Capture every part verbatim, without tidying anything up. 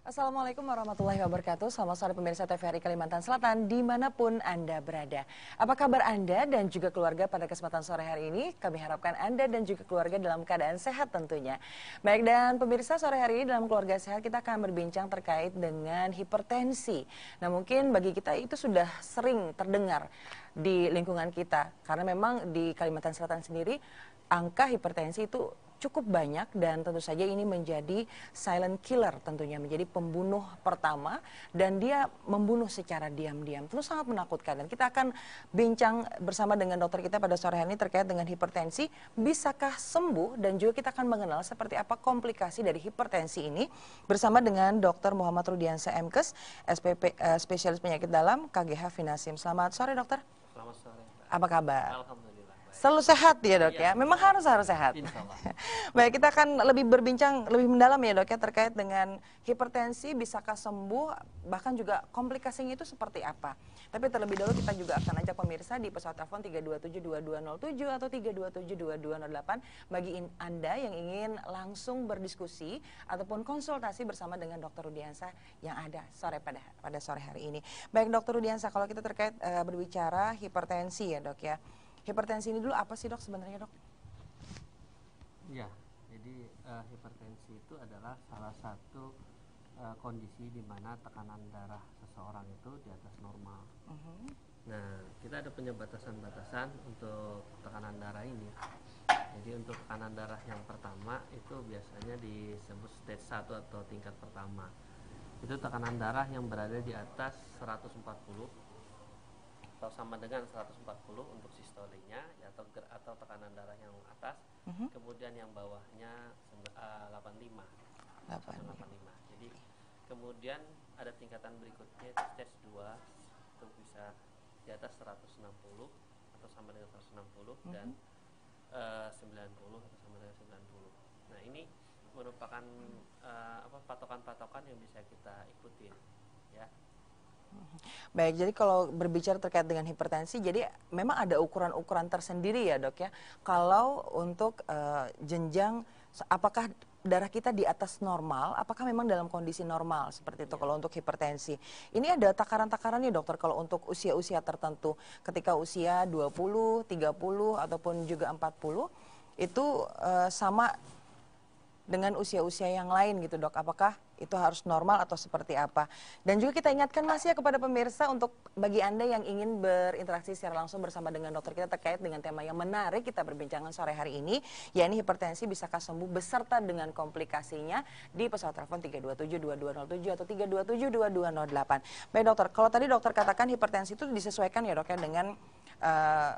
Assalamualaikum warahmatullahi wabarakatuh. Selamat sore pemirsa T V R I Kalimantan Selatan dimanapun Anda berada. Apa kabar Anda dan juga keluarga pada kesempatan sore hari ini? Kami harapkan Anda dan juga keluarga dalam keadaan sehat tentunya. Baik, dan pemirsa, sore hari ini dalam Keluarga Sehat kita akan berbincang terkait dengan hipertensi. Nah, mungkin bagi kita itu sudah sering terdengar di lingkungan kita. Karena memang di Kalimantan Selatan sendiri angka hipertensi itu cukup banyak dan tentu saja ini menjadi silent killer, tentunya menjadi pembunuh pertama dan dia membunuh secara diam-diam. Tentu sangat menakutkan dan kita akan bincang bersama dengan dokter kita pada sore hari ini terkait dengan hipertensi. Bisakah sembuh dan juga kita akan mengenal seperti apa komplikasi dari hipertensi ini bersama dengan dokter Muhammad Rudiansyah M Kes, S P P, uh, spesialis penyakit dalam K G H Finasim. Selamat sore dokter. Selamat sore. Apa kabar? Alhamdulillah. Selalu sehat ya dok ya, ya memang harus harus sehat. Baik, kita akan lebih berbincang lebih mendalam ya dok ya terkait dengan hipertensi, bisakah sembuh, bahkan juga komplikasinya itu seperti apa. Tapi terlebih dahulu kita juga akan ajak pemirsa di pesawat telepon tiga dua tujuh dua dua nol tujuh atau tiga dua tujuh dua dua nol delapan bagi Anda yang ingin langsung berdiskusi ataupun konsultasi bersama dengan dokter Rudiansyah yang ada sore pada pada sore hari ini. Baik dokter Rudiansyah, kalau kita terkait uh, berbicara hipertensi ya dok ya. Hipertensi ini dulu apa sih dok sebenarnya dok? Ya, jadi uh, hipertensi itu adalah salah satu uh, kondisi di mana tekanan darah seseorang itu di atas normal. Uh-huh. Nah, kita ada penyebatasan-batasan untuk tekanan darah ini. Jadi untuk tekanan darah yang pertama itu biasanya disebut stage satu atau tingkat pertama. Itu tekanan darah yang berada di atas seratus empat puluh atau sama dengan seratus empat puluh untuk sistolinya ya, atau atau tekanan darah yang atas, uh-huh. Kemudian yang bawahnya uh, delapan puluh lima. delapan puluh lima. Jadi kemudian ada tingkatan berikutnya itu stage dua, itu bisa di atas seratus enam puluh atau sama dengan seratus enam puluh, uh-huh. Dan uh, sembilan puluh atau sama dengan sembilan puluh. Nah, ini merupakan uh, apa patokan-patokan yang bisa kita ikutin ya. Baik, jadi kalau berbicara terkait dengan hipertensi, jadi memang ada ukuran-ukuran tersendiri ya dok ya. Kalau untuk uh, jenjang, apakah darah kita di atas normal, apakah memang dalam kondisi normal seperti itu ya. Kalau untuk hipertensi. Ini ada takaran-takarannya dokter kalau untuk usia-usia tertentu. Ketika usia dua puluh, tiga puluh, ataupun juga empat puluh, itu uh, sama dengan usia-usia yang lain gitu dok, apakah itu harus normal atau seperti apa? Dan juga kita ingatkan masih ya kepada pemirsa untuk bagi Anda yang ingin berinteraksi secara langsung bersama dengan dokter kita terkait dengan tema yang menarik kita berbincangan sore hari ini, yakni hipertensi bisakah sembuh beserta dengan komplikasinya di pesawat telepon tiga dua tujuh dua dua nol tujuh atau tiga dua tujuh dua dua nol delapan. Baik dokter, kalau tadi dokter katakan hipertensi itu disesuaikan ya dok ya dengan uh,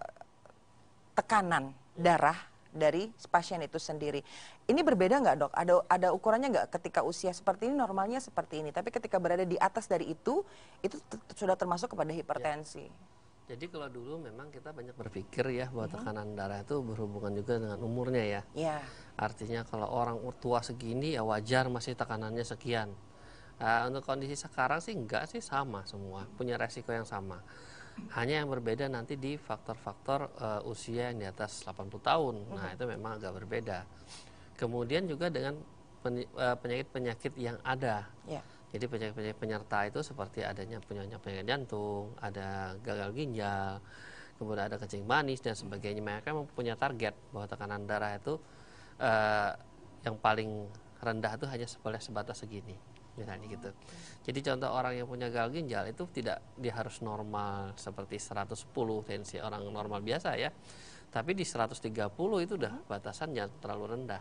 tekanan darah dari pasien itu sendiri. Ini berbeda nggak dok? Ada ada ukurannya nggak ketika usia seperti ini normalnya seperti ini, tapi ketika berada di atas dari itu, itu sudah termasuk kepada hipertensi. Ya. Jadi kalau dulu memang kita banyak berpikir ya bahwa tekanan darah itu berhubungan juga dengan umurnya ya. Ya. Artinya kalau orang tua segini ya wajar masih tekanannya sekian. Nah, untuk kondisi sekarang sih enggak sih, sama semua, punya resiko yang sama. Hanya yang berbeda nanti di faktor-faktor uh, usia yang di atas delapan puluh tahun. Nah, itu memang agak berbeda. Kemudian juga dengan penyakit-penyakit yang ada. Yeah. Jadi penyakit-penyakit penyerta itu seperti adanya punya penyakit jantung, ada gagal ginjal, kemudian ada kencing manis dan sebagainya. Mereka mempunyai target bahwa tekanan darah itu uh, yang paling rendah itu hanya boleh sebatas segini. Misalnya gitu. Jadi contoh orang yang punya gagal ginjal itu tidak dia harus normal seperti seratus sepuluh tensi orang normal biasa ya. Tapi di seratus tiga puluh itu udah batasan yang terlalu rendah.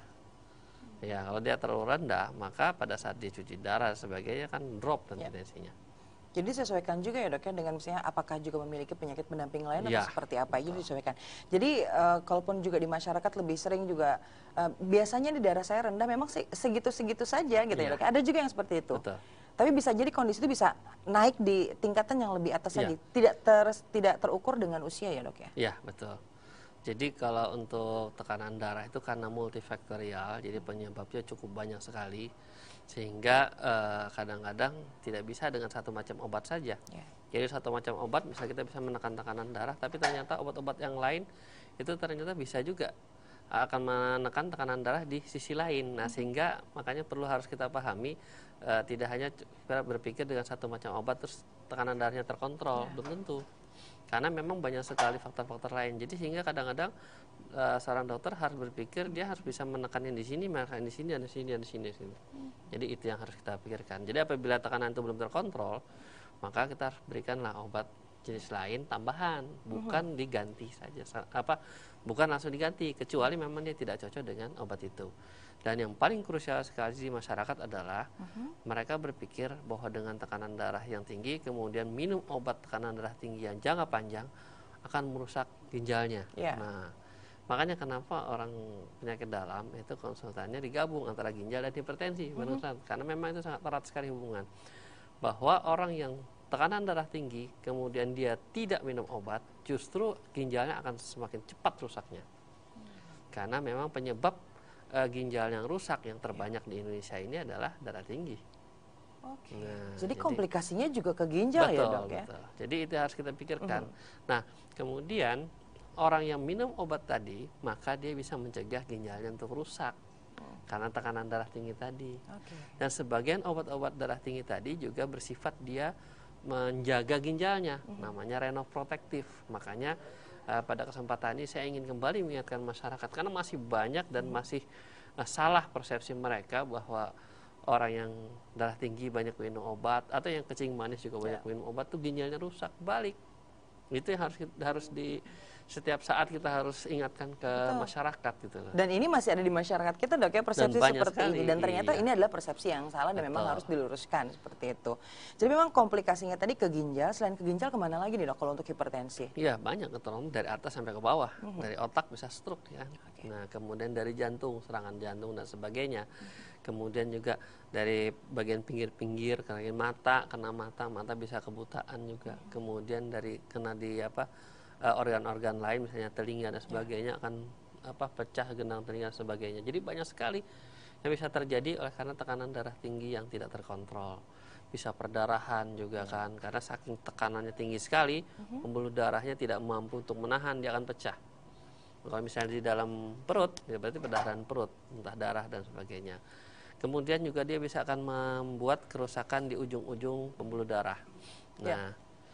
Ya, kalau dia terlalu rendah, maka pada saat dia cuci darah sebagainya kan drop nanti ya. Tensinya. Jadi disesuaikan juga ya dok ya dengan misalnya apakah juga memiliki penyakit pendamping lain ya, atau seperti apa, itu disesuaikan. Jadi uh, kalaupun juga di masyarakat lebih sering juga uh, biasanya di darah saya rendah memang segitu-segitu saja gitu ya, ya dok. Ada juga yang seperti itu. Betul. Tapi bisa jadi kondisi itu bisa naik di tingkatan yang lebih atas ya. lagi, tidak ter, tidak terukur dengan usia ya dok ya. Iya betul. Jadi kalau untuk tekanan darah itu karena multifaktorial, jadi penyebabnya cukup banyak sekali, sehingga kadang-kadang eh, tidak bisa dengan satu macam obat saja. Yeah. Jadi satu macam obat, misalnya kita bisa menekan tekanan darah, tapi ternyata obat-obat yang lain itu ternyata bisa juga akan menekan tekanan darah di sisi lain. Nah, sehingga makanya perlu harus kita pahami uh, tidak hanya berpikir dengan satu macam obat terus tekanan darahnya terkontrol, belum tentu. Karena memang banyak sekali faktor-faktor lain. Jadi sehingga kadang-kadang uh, seorang dokter harus berpikir dia harus bisa menekan yang di sini, menekan di sini, di sini, di sini, di sini. Jadi itu yang harus kita pikirkan. Jadi apabila tekanan itu belum terkontrol, maka kita harus berikanlah obat jenis lain tambahan, bukan diganti saja. Apa? Bukan langsung diganti, kecuali memang dia tidak cocok dengan obat itu. Dan yang paling krusial sekali di masyarakat adalah uh-huh. mereka berpikir bahwa dengan tekanan darah yang tinggi, kemudian minum obat tekanan darah tinggi yang jangka panjang akan merusak ginjalnya. Yeah. Nah, makanya kenapa orang penyakit dalam itu konsultannya digabung antara ginjal dan hipertensi, uh-huh. karena memang itu sangat erat sekali hubungan. Bahwa orang yang tekanan darah tinggi, kemudian dia tidak minum obat, justru ginjalnya akan semakin cepat rusaknya. Hmm. Karena memang penyebab uh, ginjal yang rusak yang terbanyak di Indonesia ini adalah darah tinggi. Oke. Nah, jadi, jadi komplikasinya juga ke ginjal betul, ya dok ya? Betul. Jadi itu harus kita pikirkan. Hmm. Nah, kemudian orang yang minum obat tadi, maka dia bisa mencegah ginjalnya untuk rusak. Hmm. Karena tekanan darah tinggi tadi. Okay. Dan sebagian obat-obat darah tinggi tadi juga bersifat dia menjaga ginjalnya, mm-hmm. namanya renoprotektif. Makanya uh, pada kesempatan ini saya ingin kembali mengingatkan masyarakat karena masih banyak dan mm-hmm. masih uh, salah persepsi mereka bahwa orang yang darah tinggi banyak minum obat atau yang kencing manis juga banyak yeah. minum obat tuh ginjalnya rusak. Balik. Itu yang harus harus di setiap saat kita harus ingatkan ke Betul. masyarakat gitu. Dan ini masih ada di masyarakat kita dok ya persepsi seperti sekali. ini dan ternyata iya. ini adalah persepsi yang salah dan Betul. memang harus diluruskan seperti itu. Jadi memang komplikasinya tadi ke ginjal, selain ke ginjal kemana lagi nih dok kalau untuk hipertensi? Iya banyak ketolong dari atas sampai ke bawah, mm-hmm. dari otak bisa stroke ya. Okay. Nah kemudian dari jantung, serangan jantung dan sebagainya. Mm-hmm. Kemudian juga dari bagian pinggir-pinggir, kena mata, kena mata, mata bisa kebutaan juga. Mm-hmm. Kemudian dari kena di apa? organ-organ lain misalnya telinga dan sebagainya ya. akan apa pecah gendang telinga dan sebagainya. Jadi banyak sekali yang bisa terjadi oleh karena tekanan darah tinggi yang tidak terkontrol. Bisa perdarahan juga ya. kan karena saking tekanannya tinggi sekali, uh-huh. pembuluh darahnya tidak mampu untuk menahan, dia akan pecah. Kalau misalnya di dalam perut, ya berarti perdarahan perut, entah darah dan sebagainya. Kemudian juga dia bisa akan membuat kerusakan di ujung-ujung pembuluh darah. Nah, ya.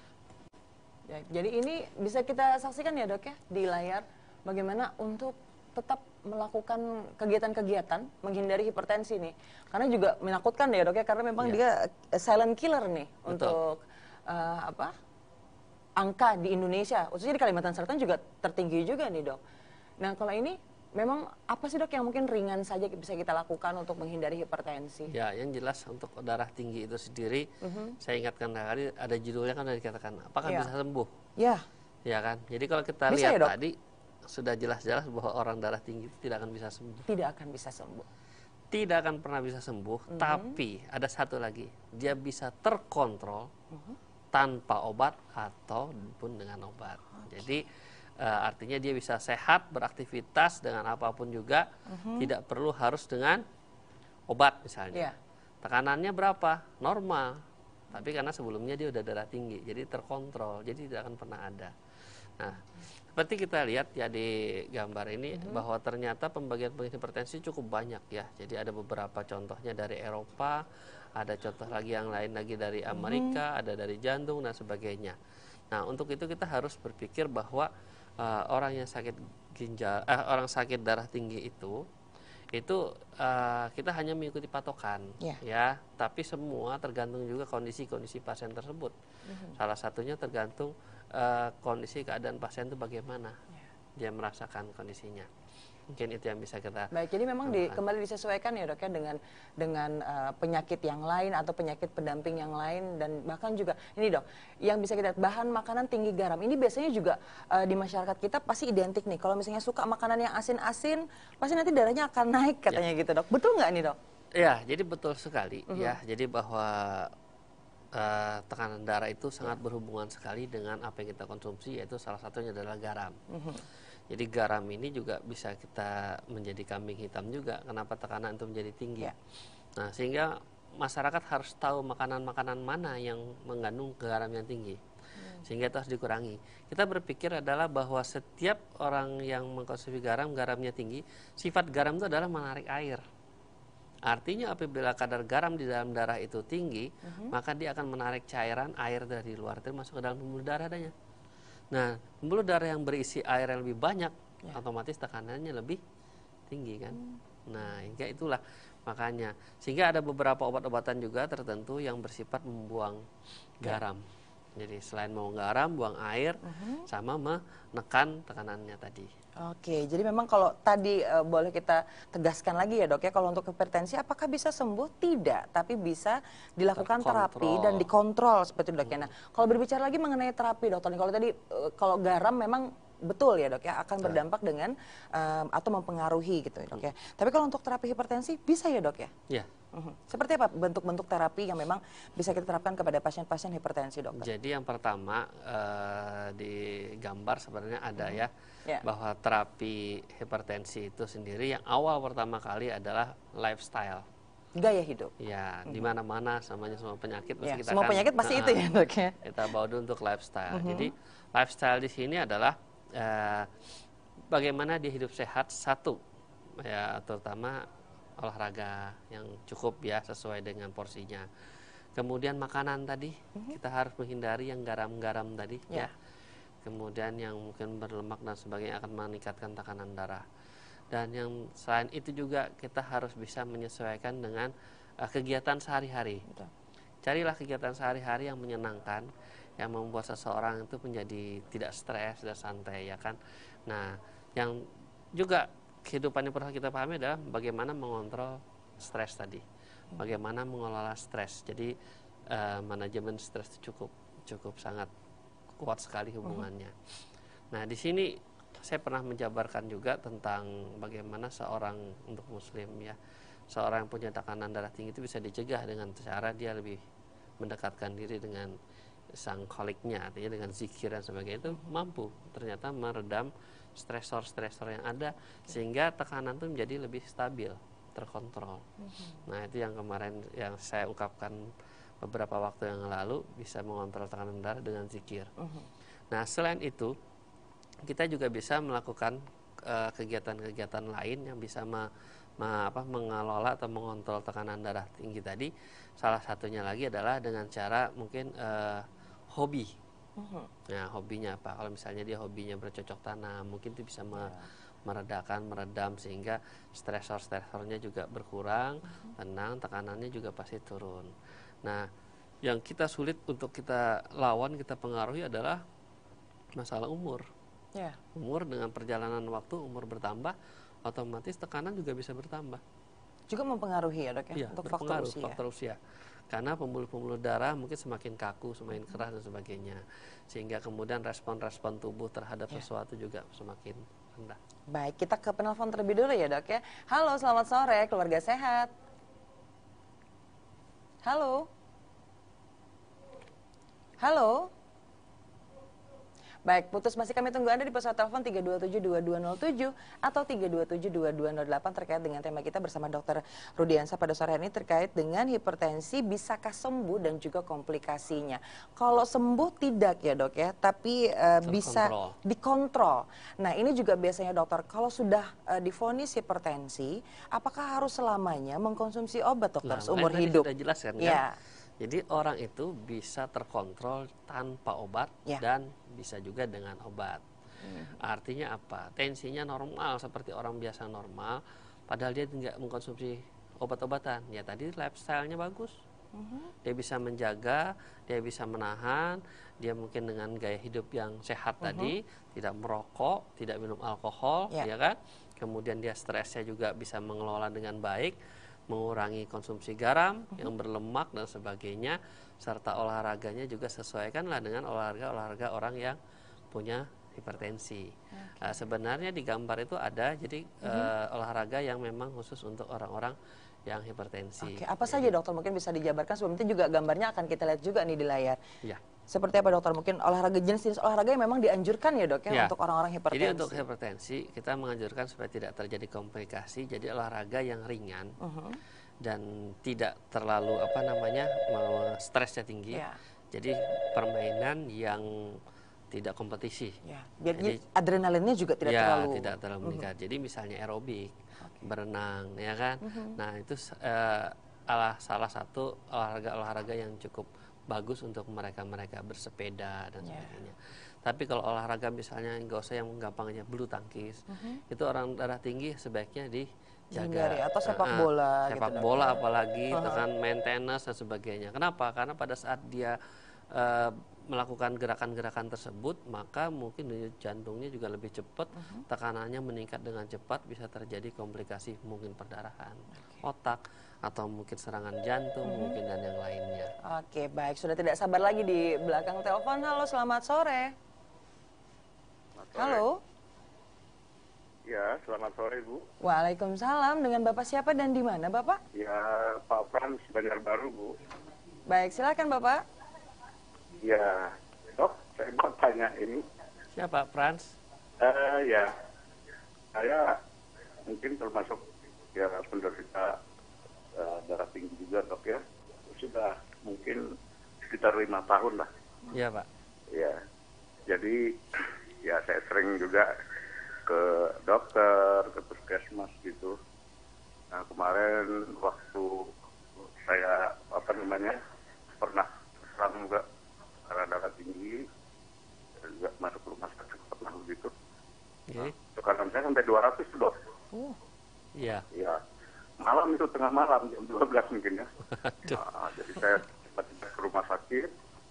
Ya, jadi ini bisa kita saksikan ya dok ya di layar bagaimana untuk tetap melakukan kegiatan-kegiatan menghindari hipertensi nih. Karena juga menakutkan ya dok ya karena memang ya. dia silent killer nih Betul. untuk uh, apa angka di Indonesia, khususnya di Kalimantan Selatan juga tertinggi juga nih dok. Nah kalau ini memang apa sih dok yang mungkin ringan saja bisa kita lakukan untuk menghindari hipertensi? Ya, yang jelas untuk darah tinggi itu sendiri, uh-huh. saya ingatkan tadi ada judulnya kan ada dikatakan, apakah ya. bisa sembuh? Ya. Ya kan. Jadi kalau kita bisa lihat ya, tadi sudah jelas-jelas bahwa orang darah tinggi itu tidak akan bisa sembuh. Tidak akan bisa sembuh. Tidak akan pernah bisa sembuh. Uh-huh. Tapi ada satu lagi, dia bisa terkontrol uh-huh. tanpa obat ataupun dengan obat. Okay. Jadi Uh, artinya dia bisa sehat, beraktivitas dengan apapun juga, uh-huh. tidak perlu harus dengan obat misalnya. Yeah. Tekanannya berapa? Normal. Tapi karena sebelumnya dia udah darah tinggi, jadi terkontrol, jadi tidak akan pernah ada. Nah, seperti kita lihat ya di gambar ini, uh-huh. bahwa ternyata pembagian hipertensi cukup banyak ya. Jadi ada beberapa contohnya dari Eropa, ada contoh lagi yang lain lagi dari Amerika, uh-huh. ada dari jantung dan sebagainya. Nah, untuk itu kita harus berpikir bahwa Uh, orang yang sakit ginjal, uh, orang sakit darah tinggi itu, itu uh, kita hanya mengikuti patokan, yeah. ya. Tapi semua tergantung juga kondisi-kondisi pasien tersebut. Mm-hmm. Salah satunya tergantung uh, kondisi keadaan pasien itu bagaimana, yeah. dia merasakan kondisinya. Mungkin itu yang bisa kita. Baik, jadi memang di, kembali disesuaikan ya dok ya dengan dengan uh, penyakit yang lain atau penyakit pendamping yang lain dan bahkan juga ini dok yang bisa kita bahan makanan tinggi garam ini biasanya juga uh, di masyarakat kita pasti identik nih kalau misalnya suka makanan yang asin-asin pasti nanti darahnya akan naik katanya ya. gitu dok, betul nggak nih dok? Ya, jadi betul sekali uh-huh. ya, jadi bahwa uh, tekanan darah itu sangat ya. berhubungan sekali dengan apa yang kita konsumsi, yaitu salah satunya adalah garam. Uh-huh. Jadi garam ini juga bisa kita menjadi kambing hitam juga. Kenapa tekanan itu menjadi tinggi? Ya. Nah, sehingga masyarakat harus tahu makanan-makanan mana yang mengandung garam yang tinggi. Sehingga itu harus dikurangi. Kita berpikir adalah bahwa setiap orang yang mengkonsumsi garam, garamnya tinggi, sifat garam itu adalah menarik air. Artinya apabila kadar garam di dalam darah itu tinggi, uh-huh. maka dia akan menarik cairan air dari luar itu masuk ke dalam pembuluh darah adanya. Nah, pembuluh darah yang berisi air yang lebih banyak, ya. otomatis tekanannya lebih tinggi kan. Hmm. Nah, hingga itulah makanya. Sehingga ada beberapa obat-obatan juga tertentu yang bersifat membuang ya. garam. Jadi selain mau garam, buang air, uh-huh. sama menekan tekanannya tadi. Oke, jadi memang kalau tadi uh, boleh kita tegaskan lagi ya dok ya, kalau untuk hipertensi apakah bisa sembuh? Tidak, tapi bisa dilakukan Terkontrol. terapi dan dikontrol seperti itu dok ya. Nah, kalau berbicara lagi mengenai terapi dokter, kalau tadi uh, kalau garam memang betul ya dok ya, akan Betul. berdampak dengan um, atau mempengaruhi gitu ya dok ya. Tapi kalau untuk terapi hipertensi bisa ya dok ya? Iya. Uhum. Seperti apa bentuk-bentuk terapi yang memang bisa kita terapkan kepada pasien-pasien hipertensi dokter? Jadi yang pertama uh, di gambar sebenarnya ada uhum. ya, yeah. bahwa terapi hipertensi itu sendiri yang awal pertama kali adalah lifestyle. Gaya hidup. Ya, uhum. di mana-mana samanya semua penyakit yeah. kita semua kan, penyakit pasti uh, itu ya dok ya. Kita bawa dulu untuk lifestyle. Uhum. Jadi lifestyle di sini adalah uh, bagaimana dia hidup sehat satu, ya terutama olahraga yang cukup ya sesuai dengan porsinya. Kemudian makanan tadi mm-hmm. kita harus menghindari yang garam-garam tadi yeah. ya. Kemudian yang mungkin berlemak dan sebagainya akan meningkatkan tekanan darah. Dan yang selain itu juga kita harus bisa menyesuaikan dengan uh, kegiatan sehari-hari. Betul. Carilah kegiatan sehari-hari yang menyenangkan, yang membuat seseorang itu menjadi tidak stres dan santai ya kan. Nah, yang juga kehidupan yang perlu kita pahami adalah bagaimana mengontrol stres tadi, bagaimana mengelola stres. Jadi uh, manajemen stres itu cukup cukup sangat kuat sekali hubungannya. Nah di sini saya pernah menjabarkan juga tentang bagaimana seorang untuk muslim ya, seorang yang punya tekanan darah tinggi itu bisa dicegah dengan cara dia lebih mendekatkan diri dengan sang koliknya, artinya dengan zikir dan sebagainya, itu mampu ternyata meredam stresor-stresor yang ada sehingga tekanan itu menjadi lebih stabil, terkontrol. Mm-hmm. Nah itu yang kemarin yang saya ungkapkan beberapa waktu yang lalu, bisa mengontrol tekanan darah dengan zikir. Mm-hmm. Nah selain itu kita juga bisa melakukan uh, kegiatan-kegiatan lain yang bisa me, me, apa, mengelola atau mengontrol tekanan darah tinggi tadi. Salah satunya lagi adalah dengan cara mungkin uh, hobi. Uh-huh. Nah hobinya apa? Kalau misalnya dia hobinya bercocok tanam, mungkin itu bisa me- yeah. meredakan, meredam sehingga stresor-stresornya juga berkurang, uh-huh. tenang, tekanannya juga pasti turun. Nah yang kita sulit untuk kita lawan, kita pengaruhi adalah masalah umur. Yeah. Umur dengan perjalanan waktu, umur bertambah, otomatis tekanan juga bisa bertambah. Juga mempengaruhi ya dok ya, ya untuk faktor usia. faktor usia. Karena pembuluh-pembuluh darah mungkin semakin kaku, semakin keras dan sebagainya. Sehingga kemudian respon-respon tubuh terhadap yeah. sesuatu juga semakin rendah. Baik, kita ke penelpon terlebih dulu ya dok ya. Halo, selamat sore, keluarga sehat. Halo. Halo. Baik, putus masih kami tunggu Anda di pesawat telepon tiga dua tujuh dua dua nol tujuh atau tiga dua tujuh dua dua nol delapan terkait dengan tema kita bersama dokter Rudiansa pada sore hari ini terkait dengan hipertensi, bisakah sembuh dan juga komplikasinya. Kalau sembuh tidak ya dok ya, tapi uh, bisa dikontrol. Nah ini juga biasanya dokter, kalau sudah uh, divonis hipertensi, apakah harus selamanya mengkonsumsi obat dokter nah, seumur hidup? Sudah jelas kan? Ya. Kan? Jadi orang itu bisa terkontrol tanpa obat ya. Dan bisa juga dengan obat. Hmm. Artinya apa? Tensinya normal seperti orang biasa normal, padahal dia tidak mengkonsumsi obat-obatan. Ya tadi lifestyle-nya bagus. Hmm. Dia bisa menjaga, dia bisa menahan, dia mungkin dengan gaya hidup yang sehat hmm. tadi, tidak merokok, tidak minum alkohol, ya, ya kan? Kemudian dia stresnya juga bisa mengelola dengan baik, mengurangi konsumsi garam uh-huh. yang berlemak dan sebagainya, serta olahraganya juga sesuaikanlah dengan olahraga-olahraga orang yang punya hipertensi. Okay. Nah, sebenarnya di gambar itu ada jadi uh-huh. uh, olahraga yang memang khusus untuk orang-orang yang hipertensi. Okay. Apa jadi, saja dokter mungkin bisa dijabarkan, sebelum itu juga gambarnya akan kita lihat juga nih di layar. Ya. Seperti apa dokter? Mungkin olahraga jenis-jenis olahraga yang memang dianjurkan ya dok ya, ya untuk orang-orang hipertensi. Jadi untuk hipertensi kita menganjurkan supaya tidak terjadi komplikasi. Jadi olahraga yang ringan uh-huh. dan tidak terlalu apa namanya stresnya tinggi. Ya. Jadi permainan yang tidak kompetisi. Ya, biar Jadi adrenalinnya juga tidak ya, terlalu tidak terlalu meningkat. Jadi misalnya aerobik, berenang, ya kan. Nah itu eh, ala salah satu olahraga-olahraga yang cukup bagus untuk mereka-mereka bersepeda dan Ya. sebagainya. Tapi kalau olahraga misalnya nggak usah yang gampangnya bulu tangkis, itu orang darah tinggi sebaiknya Hindari, dijaga. atau sepak Eh, eh, bola sepak gitu, Dok. bola apalagi itu kan main tenis dan sebagainya. Kenapa? Karena pada saat dia eh, melakukan gerakan-gerakan tersebut, maka mungkin denyut jantungnya juga lebih cepat, tekanannya meningkat dengan cepat, bisa terjadi komplikasi mungkin perdarahan otak atau mungkin serangan jantung mungkin dan yang lainnya. Oke, baik. Sudah tidak sabar lagi di belakang telepon. Halo, selamat sore. Selamat sore. Halo. Ya, selamat sore Bu. Waalaikumsalam. Dengan Bapak siapa dan di mana, Bapak? Ya, Pak Frans Banjarbaru Bu. Baik, silakan Bapak. Ya, Dok, saya mau tanya ini. Siapa, Frans? Eh, ya, saya mungkin termasuk ya penderita uh, darah tinggi juga Dok ya. Sudah mungkin sekitar lima tahun lah. Iya Pak. Ya, jadi ya saya sering juga ke dokter, ke puskesmas gitu. Nah kemarin waktu saya apa namanya pernah serang juga karena darah tinggi, juga masuk rumah sakit pernah begitu. Oke. Tekanan saya sampai dua ratus Dok. Uh, Iya. Ya, malam itu tengah malam jam dua belas mungkin ya. Nah, jadi saya cepat-cepat ke rumah sakit.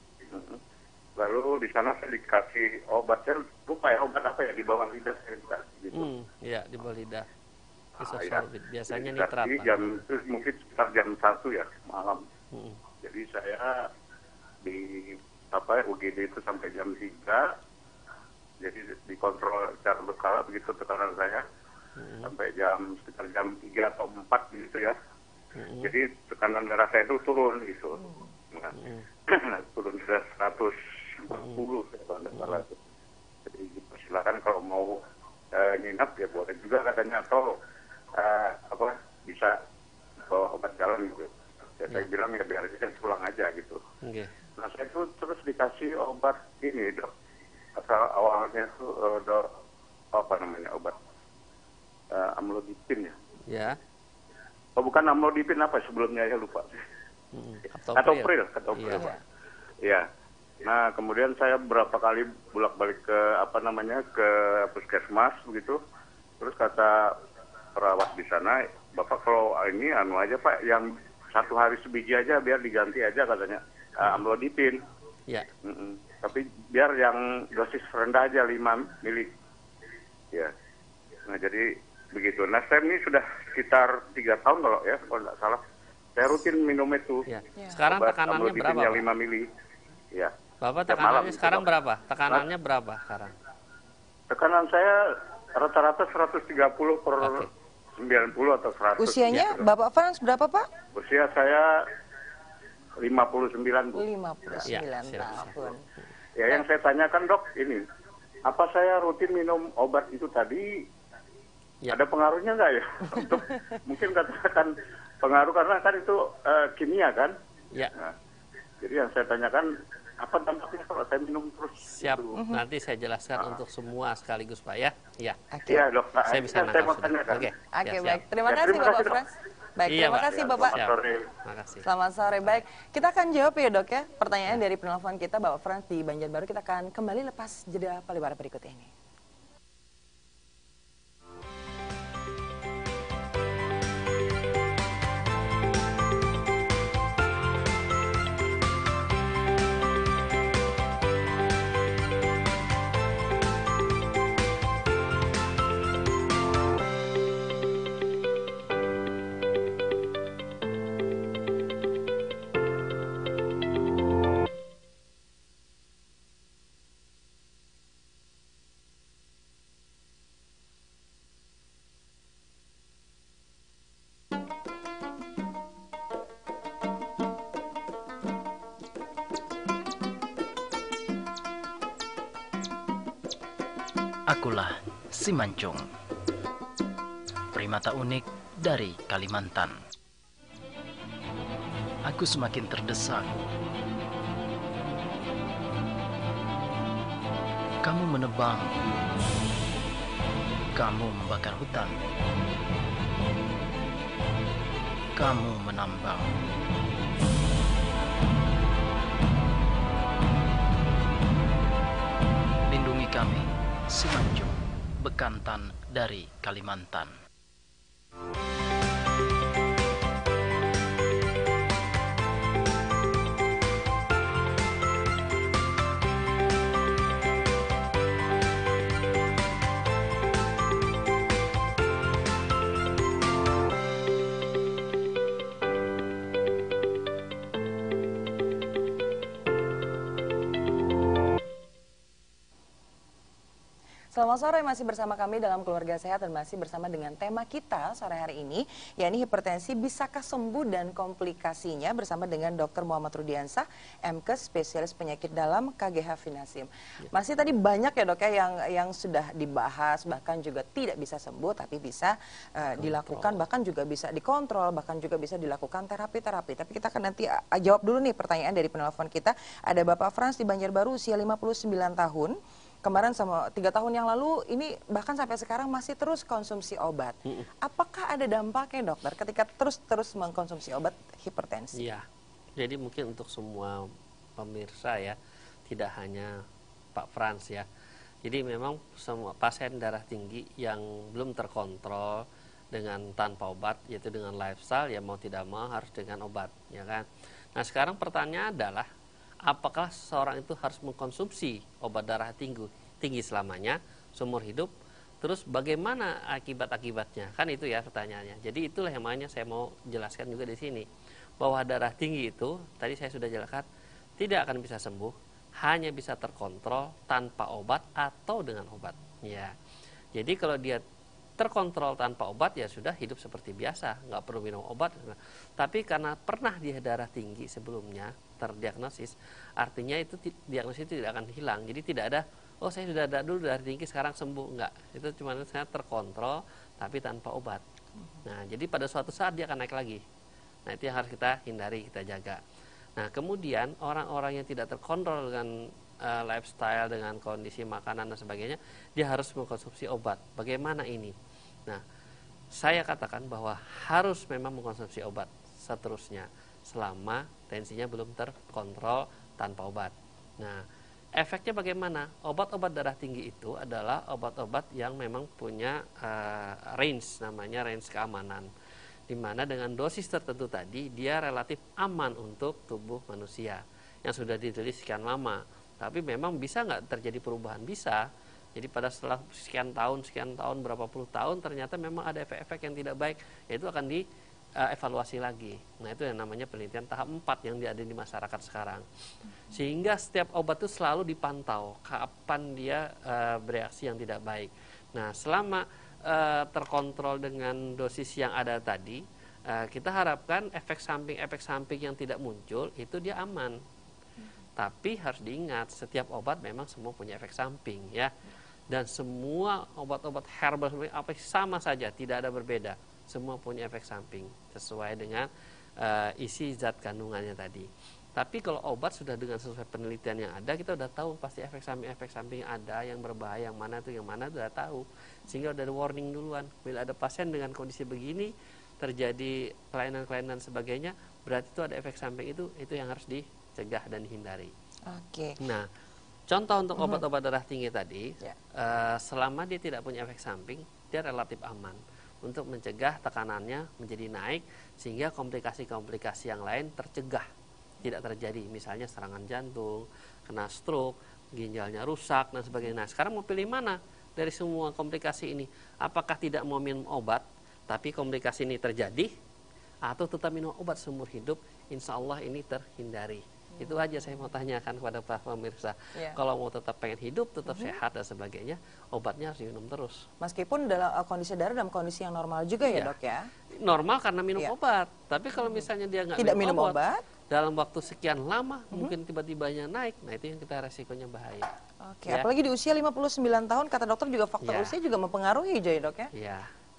Lalu di sana saya dikasih obat, saya lupa ya obat apa ya di bawah lidah saya dikasih gitu. Hmm, iya di bawah lidah. Ah, Isosorbit, ya. biasanya Jadi nitrat dikasih Pak. jam itu mungkin sekitar jam satu ya malam. Hmm. Jadi saya di apa U G D itu sampai jam tiga. Jadi dikontrol secara berkala begitu tekanan saya. Hmm. Sampai jam sekitar jam tiga atau empat gitu ya. Hmm. Jadi tekanan darah saya itu turun gitu. Nah, hmm. turun sudah seratus empat puluh hmm. kalau tidak salah. Hmm. Jadi silakan kalau mau uh, nginap ya boleh juga katanya atau uh, apa bisa bawa obat jalan gitu. Ya, saya bilang ya biar aja pulang aja gitu. Okay. Nah saya itu terus dikasih obat ini Dok. Asal awalnya itu uh, dok apa namanya obat uh, amlodipin ya. Ya. Oh bukan amlodipin apa sebelumnya ya lupa. Hmm. Katopril, katopril. Iya. Ya. Nah kemudian saya berapa kali bolak-balik ke apa namanya ke puskesmas begitu. Terus kata perawat di sana, Bapak kalau ini anu aja Pak yang satu hari sebiji aja biar diganti aja katanya uh, amlodipin. Ya. Mm-mm. Tapi biar yang dosis rendah aja lima mili. Ya. Nah jadi begitu. Nah saya ini sudah sekitar tiga tahun kalau ya kalau tidak salah. Saya rutin minum itu. Ya. Sekarang tekanannya berapa Pak? lima mili. Ya. Bapak Setiap tekanannya malam, sekarang itu, berapa? Tekanannya Pak. berapa sekarang? Tekanan saya rata-rata seratus tiga puluh per Oke. sembilan puluh atau seratus. usianya gitu. Bapak Frans berapa Pak? Usia saya lima puluh sembilan Bu. lima puluh sembilan Ya, siap, tahun. Ya yang saya tanyakan Dok ini, apa saya rutin minum obat itu tadi Ya. ada pengaruhnya nggak ya? Untuk mungkin katakan pengaruh karena kan itu uh, kimia kan. Ya. Nah, jadi yang saya tanyakan apa dampaknya kalau saya minum terus? Siap. Gitu. Nanti saya jelaskan Nah. untuk semua sekaligus Pak ya. Ya. Oke. Iya Dok. Nah, Saya ini bisa yang saya mau nangkap sudah. tanyakan. Oke. Oke, Ya, baik. siap. Terima Ya, kasih terima Bapak kasih, Dok. Frans. Baik, Iya, terima Pak. kasih Ya, Bapak. selamat sore. Makasih. Selamat sore. Baik, kita akan jawab ya Dok ya. Pertanyaan dari penelpon kita Bapak Frans di Banjarbaru. Kita akan kembali lepas jeda pariwara berikut ini. Akulah si Mancung, primata unik dari Kalimantan. Aku semakin terdesak Kamu menebang, kamu membakar hutan, kamu menambang. Lindungi kami, Simanjung, Bekantan dari Kalimantan. Selamat sore, masih bersama kami dalam Keluarga Sehat dan masih bersama dengan tema kita sore hari ini, yakni hipertensi bisakah sembuh dan komplikasinya, bersama dengan Dokter Muhammad Rudiansah, M Kes, spesialis penyakit dalam K G H Finasim. Masih tadi banyak ya dok ya yang yang sudah dibahas, bahkan juga tidak bisa sembuh tapi bisa uh, dilakukan, bahkan juga bisa dikontrol, bahkan juga bisa dilakukan terapi-terapi. Tapi kita akan nanti uh, jawab dulu nih pertanyaan dari penelpon kita. Ada Bapak Frans di Banjarbaru, usia lima puluh sembilan tahun. Kemarin sama tiga tahun yang lalu, ini bahkan sampai sekarang masih terus konsumsi obat. Mm-mm. Apakah ada dampaknya dokter ketika terus-terus mengkonsumsi obat hipertensi? Iya, jadi mungkin untuk semua pemirsa ya, tidak hanya Pak Frans ya. Jadi memang semua pasien darah tinggi yang belum terkontrol dengan tanpa obat, yaitu dengan lifestyle, ya mau tidak mau harus dengan obat, ya kan. Nah sekarang pertanyaan adalah, apakah seseorang itu harus mengkonsumsi obat darah tinggi, tinggi selamanya, seumur hidup? Terus bagaimana akibat-akibatnya? Kan itu ya pertanyaannya. Jadi itulah yang makanya saya mau jelaskan juga di sini. Bahwa darah tinggi itu, tadi saya sudah jelaskan, tidak akan bisa sembuh, hanya bisa terkontrol tanpa obat atau dengan obat. Ya. Jadi kalau dia terkontrol tanpa obat, ya sudah hidup seperti biasa, nggak perlu minum obat. Tapi karena pernah dia darah tinggi sebelumnya, terdiagnosis, artinya itu diagnosis itu tidak akan hilang. Jadi tidak ada, oh saya sudah ada dulu darah tinggi sekarang sembuh, enggak. Itu cuma saya terkontrol tapi tanpa obat. Nah jadi pada suatu saat dia akan naik lagi. Nah itu yang harus kita hindari, kita jaga. Nah kemudian orang-orang yang tidak terkontrol dengan uh, lifestyle, dengan kondisi makanan dan sebagainya, dia harus mengkonsumsi obat. Bagaimana ini? Nah saya katakan bahwa harus memang mengkonsumsi obat seterusnya selama tensinya belum terkontrol tanpa obat. Nah, efeknya bagaimana? Obat-obat darah tinggi itu adalah obat-obat yang memang punya uh, range, namanya range keamanan. Di mana dengan dosis tertentu tadi, dia relatif aman untuk tubuh manusia yang sudah ditulis sekian lama. Tapi memang bisa nggak terjadi perubahan? Bisa. Jadi pada setelah sekian tahun, sekian tahun, berapa puluh tahun, ternyata memang ada efek-efek yang tidak baik, yaitu akan di Uh, evaluasi lagi. Nah itu yang namanya penelitian tahap empat yang ada di masyarakat sekarang. Sehingga setiap obat itu selalu dipantau kapan dia uh, bereaksi yang tidak baik. Nah selama uh, terkontrol dengan dosis yang ada tadi, uh, kita harapkan efek samping-efek samping yang tidak muncul itu dia aman. Tapi harus diingat, setiap obat memang semua punya efek samping ya. Dan semua obat-obat herbal apa sama saja, tidak ada berbeda. Semua punya efek samping sesuai dengan uh, isi zat kandungannya tadi. Tapi kalau obat sudah dengan sesuai penelitian yang ada, kita udah tahu pasti efek samping-efek samping ada yang berbahaya, yang mana itu yang mana sudah tahu. Sehingga udah ada warning duluan. Bila ada pasien dengan kondisi begini terjadi kelainan-kelainan sebagainya, berarti itu ada efek samping itu, itu yang harus dicegah dan dihindari. Oke. Nah, contoh untuk obat-obat darah tinggi tadi, yeah. uh, selama dia tidak punya efek samping, dia relatif aman untuk mencegah tekanannya menjadi naik sehingga komplikasi-komplikasi yang lain tercegah, tidak terjadi, misalnya serangan jantung, kena stroke, ginjalnya rusak dan sebagainya. Nah, sekarang mau pilih mana dari semua komplikasi ini? Apakah tidak mau minum obat tapi komplikasi ini terjadi, atau tetap minum obat seumur hidup? Insya Allah ini terhindari. Itu aja saya mau tanyakan kepada para pemirsa. Yeah. Kalau mau tetap pengen hidup, tetap mm-hmm. sehat dan sebagainya, obatnya harus diminum terus. Meskipun dalam uh, kondisi darah dalam kondisi yang normal juga ya, yeah. dok ya? Normal karena minum yeah. obat. Tapi kalau misalnya dia nggak tidak minum, minum obat, obat, dalam waktu sekian lama, mm-hmm. mungkin tiba-tibanya naik. Nah itu yang kita resikonya bahaya. Oke, okay. ya. Apalagi di usia lima puluh sembilan tahun, kata dokter juga faktor yeah. usia juga mempengaruhi, Joy dok ya? Iya. Yeah.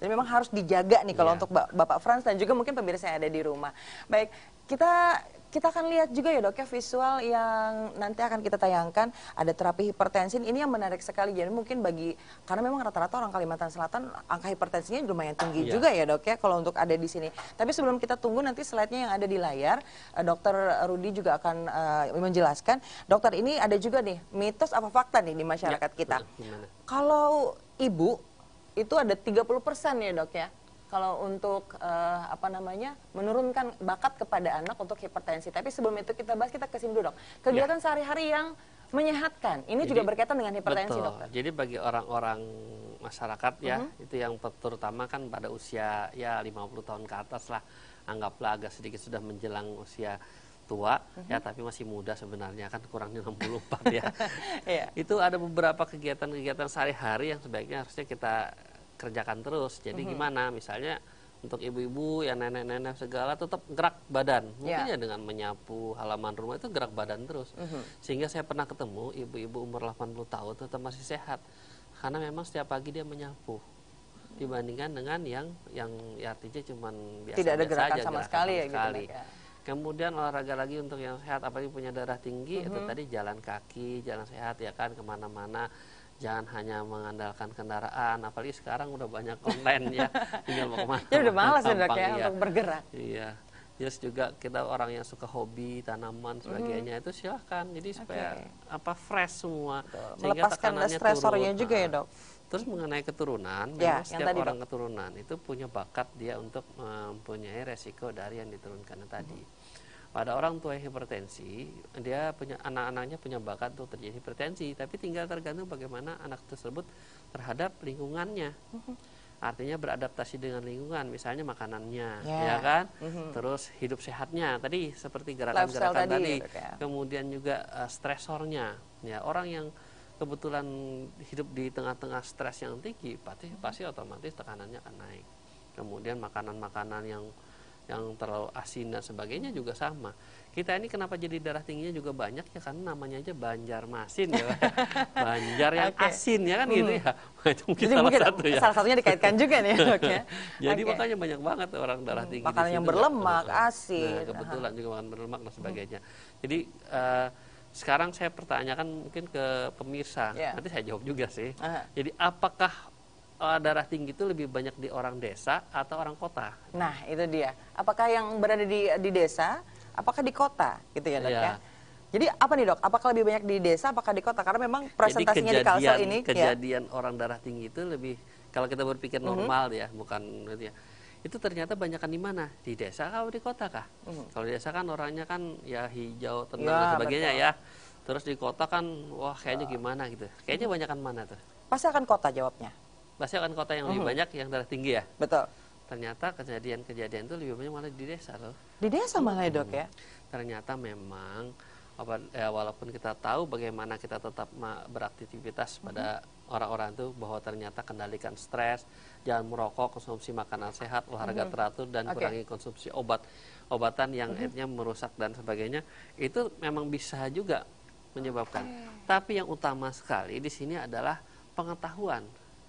Dan memang harus dijaga nih kalau Iya. untuk Ba- Bapak Frans dan juga mungkin pemirsa yang ada di rumah. Baik, kita kita akan lihat juga ya dok ya visual yang nanti akan kita tayangkan, ada terapi hipertensi. Ini yang menarik sekali, jadi mungkin bagi, karena memang rata-rata orang Kalimantan Selatan angka hipertensinya lumayan tinggi Iya. juga ya dok ya kalau untuk ada di sini. Tapi sebelum kita tunggu nanti slide-nya yang ada di layar, eh, dokter Rudi juga akan eh, menjelaskan. Dokter, ini ada juga nih mitos apa fakta nih di masyarakat Ya, kita. gimana? Kalau ibu itu ada tiga puluh persen ya dok ya, kalau untuk eh, apa namanya menurunkan bakat kepada anak untuk hipertensi. Tapi sebelum itu kita bahas, kita kesini dulu dok. Kegiatan sehari-hari yang menyehatkan, ini Jadi, juga berkaitan dengan hipertensi betul. dokter. Jadi bagi orang-orang masyarakat ya, itu yang ter- terutama kan pada usia ya lima puluh tahun ke atas lah, anggaplah agak sedikit sudah menjelang usia tua ya, tapi masih muda sebenarnya, kan kurangnya enam puluh empat ya. Iya. Itu ada beberapa kegiatan-kegiatan sehari-hari yang sebaiknya harusnya kita kerjakan terus. Jadi gimana? Misalnya untuk ibu-ibu, ya nenek-nenek segala, tetap gerak badan. Mungkin Ya. ya dengan menyapu halaman rumah itu gerak badan terus. Sehingga saya pernah ketemu ibu-ibu umur delapan puluh tahun tetap masih sehat. Karena memang setiap pagi dia menyapu. Dibandingkan dengan yang yang ya artinya cuman biasa Tidak ada gerakan aja, sama gerakan sekali sama ya gitu, sekali. Dok, ya. Kemudian olahraga lagi untuk yang sehat, apalagi punya darah tinggi, itu tadi jalan kaki, jalan sehat ya kan, kemana-mana. Jangan hanya mengandalkan kendaraan, apalagi sekarang udah banyak online ya, tinggal mau kemana. Ya udah malas ya dok gampang, ya iya. untuk bergerak. Iya. Terus juga kita orang yang suka hobi, tanaman, sebagainya, itu silahkan. Jadi supaya apa fresh semua. Sehingga Melepaskan tekanannya stresornya turun. juga ya Nah, dok. Terus mengenai keturunan, Ya, memang yang setiap tadi, orang keturunan itu punya bakat dia untuk mempunyai resiko dari yang diturunkan tadi. Pada orang tua yang hipertensi, dia punya anak-anaknya punya bakat untuk terjadi hipertensi, tapi tinggal tergantung bagaimana anak tersebut terhadap lingkungannya. Artinya beradaptasi dengan lingkungan, misalnya makanannya, Ya. ya kan? Terus hidup sehatnya, tadi seperti gerakan-gerakan Lifestyle tadi, tadi. dok, ya. Kemudian juga uh, stresornya, ya orang yang kebetulan hidup di tengah-tengah stres yang tinggi, pasti pasti otomatis tekanannya akan naik. Kemudian makanan-makanan yang yang terlalu asin dan sebagainya juga sama. Kita ini kenapa jadi darah tingginya juga banyak ya, karena namanya aja Banjarmasin ya. Banjar yang Oke. asin ya kan gitu ya. Itu mungkin Jadi salah mungkin satu ya. salah satunya dikaitkan juga nih ya dok ya. Jadi Oke. makanya banyak banget orang darah tinggi. Makanan di yang situ. berlemak, Nah, asin. Nah, kebetulan juga makan berlemak dan sebagainya. Jadi eh, sekarang saya pertanyakan mungkin ke pemirsa, Ya. nanti saya jawab juga sih. Aha. Jadi apakah eh, darah tinggi itu lebih banyak di orang desa atau orang kota? Nah itu dia. Apakah yang berada di di desa, apakah di kota gitu ya dok Iya. ya? Jadi apa nih dok? Apakah lebih banyak di desa, apakah di kota? Karena memang presentasinya Jadi di Kalsel kejadian, ini ya. kejadian orang darah tinggi itu lebih, kalau kita berpikir Mhm. normal ya, bukan gitu ya. Itu ternyata banyakan di mana? Di desa kah atau di kota kah? Kalau di desa kan orangnya kan ya hijau, tenang Ya, dan sebagainya betul. ya. Terus di kota kan wah kayaknya gimana gitu. Kayaknya banyakan mana tuh? Pasti akan kota jawabnya. Pasti akan kota yang lebih banyak yang darah tinggi ya. Betul. Ternyata kejadian-kejadian itu lebih banyak malah di desa loh. Di desa malah ya dok ya. Ternyata memang apa, ya, walaupun kita tahu bagaimana kita tetap ma- beraktivitas pada orang-orang itu, bahwa ternyata kendalikan stres, jangan merokok, konsumsi makanan sehat, olahraga teratur, dan Oke. kurangi konsumsi obat obatan yang akhirnya merusak dan sebagainya, itu memang bisa juga menyebabkan. Tapi yang utama sekali di sini adalah pengetahuan.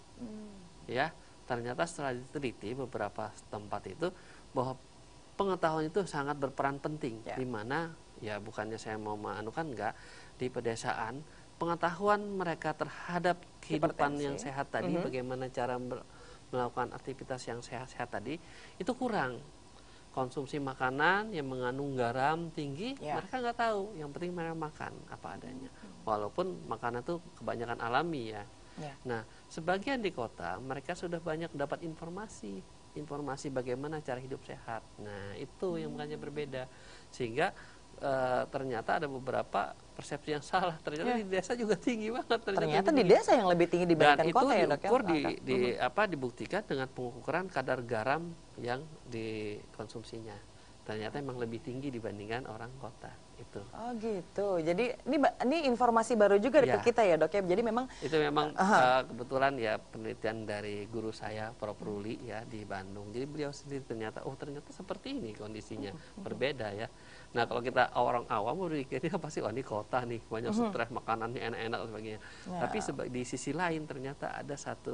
Ya, ternyata setelah diteliti beberapa tempat itu bahwa pengetahuan itu sangat berperan penting, Ya. di mana ya bukannya saya mau menganukan, enggak, di pedesaan pengetahuan mereka terhadap kehidupan Hipertensi. yang sehat tadi, bagaimana cara ber- melakukan aktivitas yang sehat-sehat tadi, itu kurang. Konsumsi makanan yang mengandung garam tinggi, Ya. mereka nggak tahu. Yang penting mereka makan apa adanya, walaupun makanan itu kebanyakan alami ya. Ya. Nah, sebagian di kota mereka sudah banyak dapat informasi, informasi bagaimana cara hidup sehat. Nah, itu yang makanya berbeda, sehingga eh, ternyata ada beberapa persepsi yang salah. Ternyata Ya. di desa juga tinggi banget. Ternyata lebih di tinggi. desa yang lebih tinggi Dan dibandingkan itu kota ya dok ya. diukur di, Angka. di apa dibuktikan dengan pengukuran kadar garam yang dikonsumsinya. Ternyata memang lebih tinggi dibandingkan orang kota itu. Oh gitu. Jadi ini ba- ini informasi baru juga Ya. ke kita ya dok ya. Jadi memang Itu memang Aha. eh, kebetulan ya penelitian dari guru saya Prof Ruli ya di Bandung. Jadi beliau sendiri ternyata oh ternyata seperti ini kondisinya, berbeda ya. Nah, kalau kita orang awam berpikirnya pasti wah ini kota nih, banyak stres, makanannya enak-enak dan sebagainya. Ya. Tapi seba- di sisi lain ternyata ada satu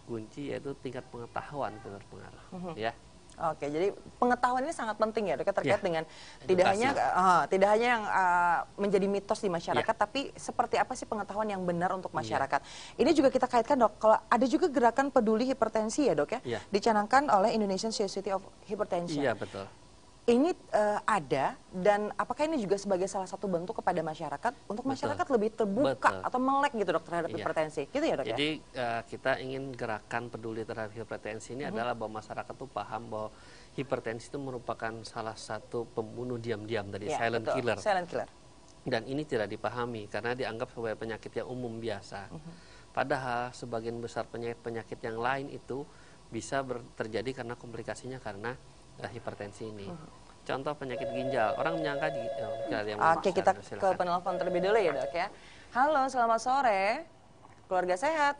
kunci yaitu tingkat pengetahuan itu berpengaruh. Mm-hmm. Ya. Oke, jadi pengetahuan ini sangat penting ya dok, terkait ya. dengan Edukasi. tidak hanya uh, tidak hanya yang uh, menjadi mitos di masyarakat, ya. Tapi seperti apa sih pengetahuan yang benar untuk masyarakat. Ya. Ini juga kita kaitkan dok, kalau ada juga gerakan peduli hipertensi ya dok ya, ya. Dicanangkan oleh Indonesian Society of Hypertension. Iya betul. Ini uh, ada, dan apakah ini juga sebagai salah satu bentuk kepada masyarakat untuk masyarakat betul. Lebih terbuka betul. Atau melek gitu dok terhadap iya. hipertensi, gitu ya dok? Jadi ya? uh, kita ingin gerakan peduli terhadap hipertensi ini uh-huh. adalah bahwa masyarakat tuh paham bahwa hipertensi itu merupakan salah satu pembunuh diam-diam tadi, ya, silent betul. killer. Silent killer. Dan ini tidak dipahami karena dianggap sebagai penyakit yang umum biasa. Uh-huh. Padahal sebagian besar penyakit-penyakit yang lain itu bisa terjadi karena komplikasinya karena uh, hipertensi ini. Uh-huh. Contoh penyakit ginjal, orang menyangka oh, yang Oke, kita silakan. Ke penelpon terlebih dulu ya dok ya. Halo, selamat sore, keluarga sehat.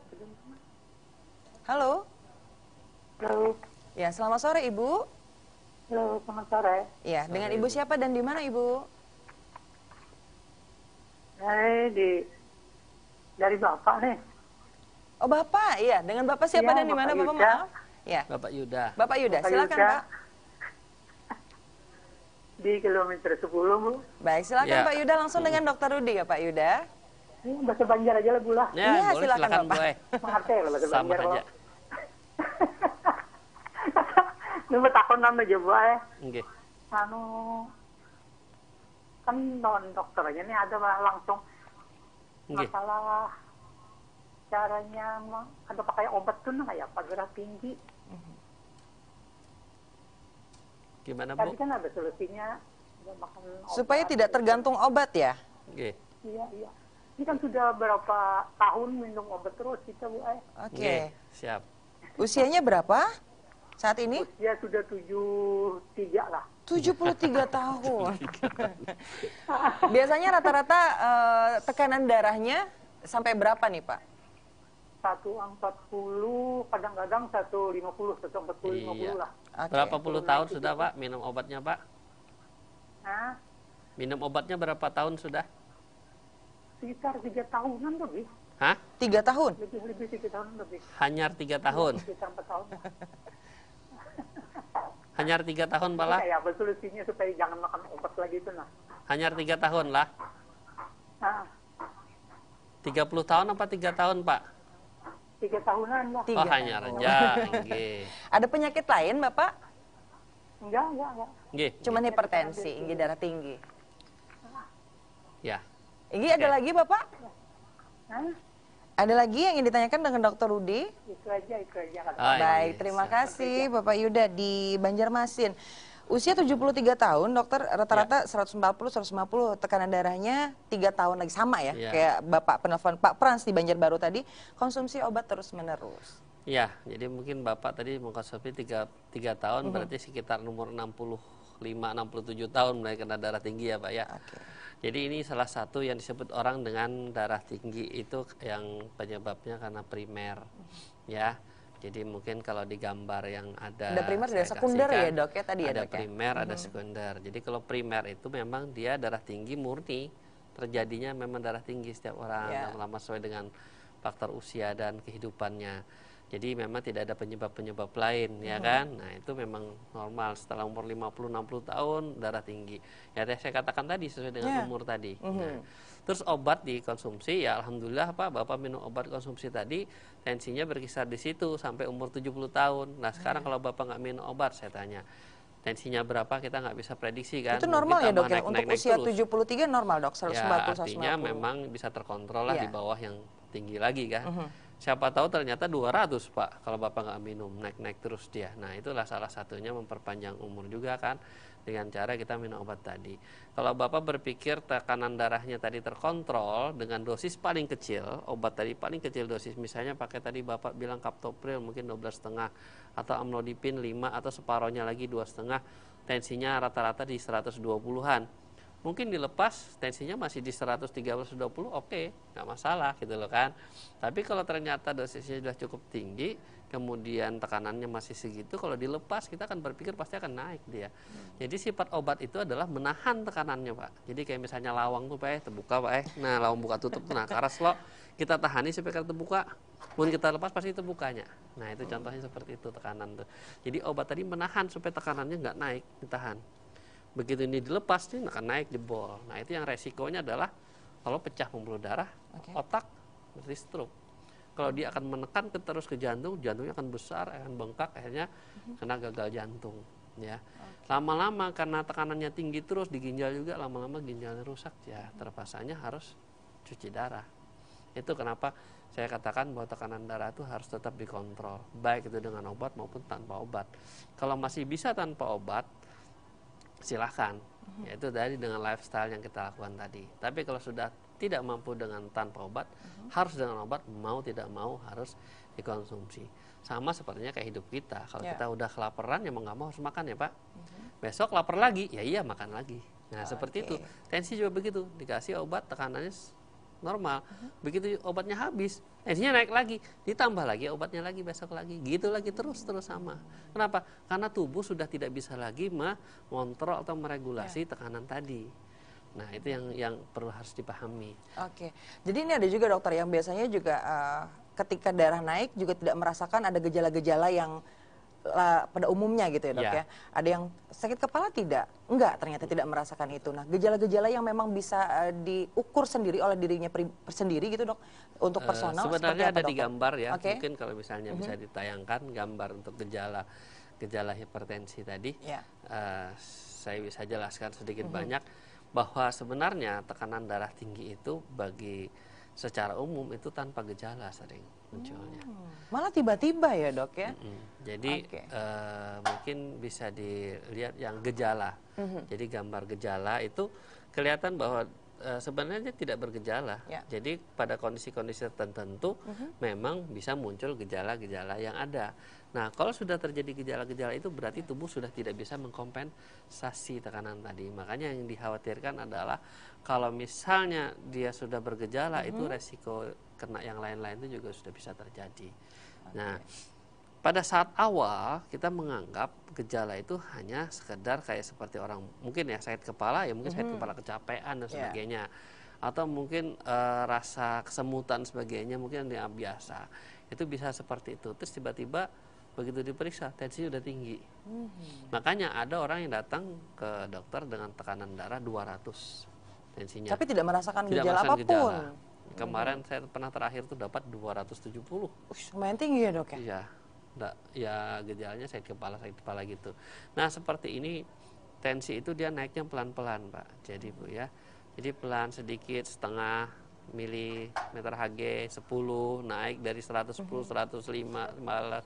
Halo. Halo. Ya, selamat sore ibu. Halo, selamat sore. Ya, dengan ibu siapa dan di mana ibu? Dari di dari bapak nih. Oh bapak, iya. Dengan bapak siapa ya, dan di mana bapak? Maaf. Ya. Bapak Yuda. Bapak Yuda, bapak silakan Yuda. Pak. Di kilometer sepuluh, Bu. Baik, silakan ya. Pak Yuda, langsung dengan dokter Rudi ya Pak Yuda. Ini bahasa Banjar aja lah, Bu lah. Ya, ya boleh, silakan, silakan Bapak. Mengerti lah bahasa Sama Banjar. Sama aja. Ini takon nama aja, Bu. Eh. Okay. Anu, kan non dokternya nih ada langsung okay. Masalah caranya, ada pakai obat tuh nggak ya, Pak, darah tinggi. Gimana Bu? Tadi kan ada solusinya makan obat. Supaya tidak tergantung obat ya? Oke. Okay. Iya, iya. Ini kan sudah berapa tahun minum obat terus kita Bu. Oke. Okay. Okay, siap. Usianya berapa saat ini? Usia sudah tujuh puluh tiga lah. tujuh puluh tiga tahun. Biasanya rata-rata uh, tekanan darahnya sampai berapa nih Pak? seratus empat puluh, kadang-kadang seratus lima puluh, seratus empat puluh, lima puluh lah. Okay. Berapa puluh tahun sudah Pak minum obatnya Pak? Hah? Minum obatnya berapa tahun sudah? Sekitar tiga tahunan lebih. Hah? Tiga tahun? Lebih, lebih tiga tahun lebih. Hanyar tiga tahun? Sekitar empat tahun. Hanyar tiga tahun Pak lah? Kayak apa solusinya supaya jangan makan obat lagi itu nah? Hanyar tiga tahun lah? Hah? tiga puluh tahun apa tiga tahun Pak? Tiga tahunan lah. Oh hanya aja. Okay. Ada penyakit lain Bapak? Enggak, enggak, enggak. Okay. Cuman hipertensi, tinggi darah tinggi. Ya. Ini okay. Ada lagi Bapak? Hah? Ada lagi yang ingin ditanyakan dengan dokter Rudi? Itu aja, itu aja. Oh, baik, terima kasih Bapak Yuda di Banjarmasin. Usia tujuh puluh tiga tahun, dokter, rata-rata ya. seratus empat puluh, seratus lima puluh, tekanan darahnya tiga tahun lagi, sama ya, ya. Kayak Bapak penelpon Pak Frans di Banjarbaru tadi, konsumsi obat terus-menerus. Ya, jadi mungkin Bapak tadi mengkonsumsi tiga tahun, uh-huh. berarti sekitar umur enam puluh lima, enam puluh tujuh tahun mulai kena darah tinggi ya Pak ya. Okay. Jadi ini salah satu yang disebut orang dengan darah tinggi itu yang penyebabnya karena primer, uh-huh. ya. Jadi mungkin kalau di gambar yang ada, ada primer dan sekunder ya dok ya tadi ada ya dok primer, ya? ada sekunder. Jadi kalau primer itu memang dia darah tinggi murni, terjadinya memang darah tinggi setiap orang, yeah. lama-lama sesuai dengan faktor usia dan kehidupannya. Jadi memang tidak ada penyebab-penyebab lain, ya hmm. kan? Nah itu memang normal setelah umur lima puluh sampai enam puluh tahun darah tinggi. Ya saya katakan tadi sesuai dengan yeah. umur tadi. Hmm. Nah, terus obat dikonsumsi, ya alhamdulillah Pak, Bapak minum obat konsumsi tadi, tensinya berkisar di situ sampai umur tujuh puluh tahun. Nah sekarang hmm. kalau Bapak nggak minum obat, saya tanya, tensinya berapa kita nggak bisa prediksi kan? Itu normal ya dok ya? Naik, untuk naik, usia naik tujuh puluh tiga normal dok? seratus empat puluh, ya artinya memang bisa terkontrol lah yeah. di bawah yang tinggi lagi kan? Uh-huh. Siapa tahu ternyata dua ratus Pak, kalau Bapak nggak minum, naik-naik terus dia. Nah itulah salah satunya memperpanjang umur juga kan, dengan cara kita minum obat tadi. Kalau Bapak berpikir tekanan darahnya tadi terkontrol dengan dosis paling kecil, obat tadi paling kecil dosis, misalnya pakai tadi Bapak bilang kaptopril mungkin dua belas koma lima, atau amlodipin lima, atau separohnya lagi dua koma lima, tensinya rata-rata di seratus dua puluhan. Mungkin dilepas tensinya masih di seratus tiga puluh, seratus dua puluh, oke, okay, nggak masalah gitu loh kan. Tapi kalau ternyata dosisnya sudah cukup tinggi, kemudian tekanannya masih segitu, kalau dilepas kita akan berpikir pasti akan naik dia. Hmm. Jadi sifat obat itu adalah menahan tekanannya, Pak. Jadi kayak misalnya lawang tuh, Pak, eh, terbuka, Pak, eh. Nah, lawang buka tutup, nah karas lo kita tahani supaya kita terbuka, kemudian kita lepas pasti terbukanya. Nah, itu contohnya seperti itu tekanan tuh. Jadi obat tadi menahan supaya tekanannya nggak naik, ditahan. Begitu ini dilepas, ini akan naik, jebol. Nah, itu yang resikonya adalah kalau pecah pembuluh darah, okay. otak berarti stroke. Kalau dia akan menekan ke, terus ke jantung, jantungnya akan besar, akan bengkak, akhirnya uh-huh. kena gagal jantung. Ya, okay. Lama-lama karena tekanannya tinggi terus di ginjal juga, lama-lama ginjalnya rusak. Ya, terpaksanya harus cuci darah. Itu kenapa saya katakan bahwa tekanan darah itu harus tetap dikontrol, baik itu dengan obat maupun tanpa obat. Kalau masih bisa tanpa obat, silahkan. Uh-huh. Yaitu dari dengan lifestyle yang kita lakukan tadi. Tapi kalau sudah tidak mampu dengan tanpa obat, uh-huh. harus dengan obat, mau tidak mau harus dikonsumsi. Sama sepertinya kayak hidup kita. Kalau yeah. kita udah kelaparan, ya mau nggak mau harus makan ya Pak. Uh-huh. Besok lapar lagi, ya iya makan lagi. Nah okay. seperti itu. Tensi juga begitu. Dikasih obat, tekanannya normal. Uh-huh. Begitu obatnya habis, tensinya naik lagi, ditambah lagi obatnya lagi, besok lagi. Gitu lagi terus-terus sama. Kenapa? Karena tubuh sudah tidak bisa lagi mengontrol atau meregulasi yeah. tekanan tadi. Nah, itu yang yang perlu harus dipahami. Oke. Jadi ini ada juga dokter yang biasanya juga uh, ketika darah naik juga tidak merasakan ada gejala-gejala yang uh, pada umumnya gitu ya, Dok ya. ya. Ada yang sakit kepala tidak? Enggak, ternyata tidak merasakan itu. Nah, gejala-gejala yang memang bisa uh, diukur sendiri oleh dirinya sendiri gitu, Dok, untuk personal. Uh, sebenarnya apa, ada di gambar ya. Okay. Mungkin kalau misalnya mm-hmm. bisa ditayangkan gambar untuk gejala gejala hipertensi tadi. Yeah. Uh, saya bisa jelaskan sedikit mm-hmm. banyak. Bahwa sebenarnya tekanan darah tinggi itu bagi secara umum itu tanpa gejala sering munculnya. Hmm, malah tiba-tiba ya Dok ya? Mm-hmm. Jadi okay. uh, mungkin bisa dilihat yang gejala. Mm-hmm. Jadi gambar gejala itu kelihatan bahwa uh, sebenarnya tidak bergejala. Yeah. Jadi pada kondisi-kondisi tertentu mm-hmm. memang bisa muncul gejala-gejala yang ada. Nah, kalau sudah terjadi gejala-gejala itu berarti tubuh sudah tidak bisa mengkompensasi tekanan tadi. Makanya yang dikhawatirkan adalah kalau misalnya dia sudah bergejala mm-hmm. itu resiko kena yang lain-lain itu juga sudah bisa terjadi. Okay. Nah, pada saat awal kita menganggap gejala itu hanya sekedar kayak seperti orang mungkin ya sakit kepala, ya mungkin mm-hmm. sakit kepala kecapean dan sebagainya. Yeah. Atau mungkin uh, rasa kesemutan sebagainya mungkin yang biasa. Itu bisa seperti itu. Terus tiba-tiba begitu diperiksa, tensi udah tinggi. Mm-hmm. Makanya ada orang yang datang ke dokter dengan tekanan darah dua ratus tensinya. Tapi tidak merasakan tidak gejala merasakan apapun. Gejala. Kemarin mm-hmm. saya pernah terakhir tuh dapat dua ratus tujuh puluh. Ush, lumayan tinggi ya Dok ya? Iya. Nggak, ya gejalanya sakit kepala, sakit kepala gitu. Nah seperti ini, tensi itu dia naiknya pelan-pelan Pak. Jadi Bu ya, jadi pelan sedikit, setengah milimeter Hg, sepuluh, naik dari seratus sepuluh, seratus lima,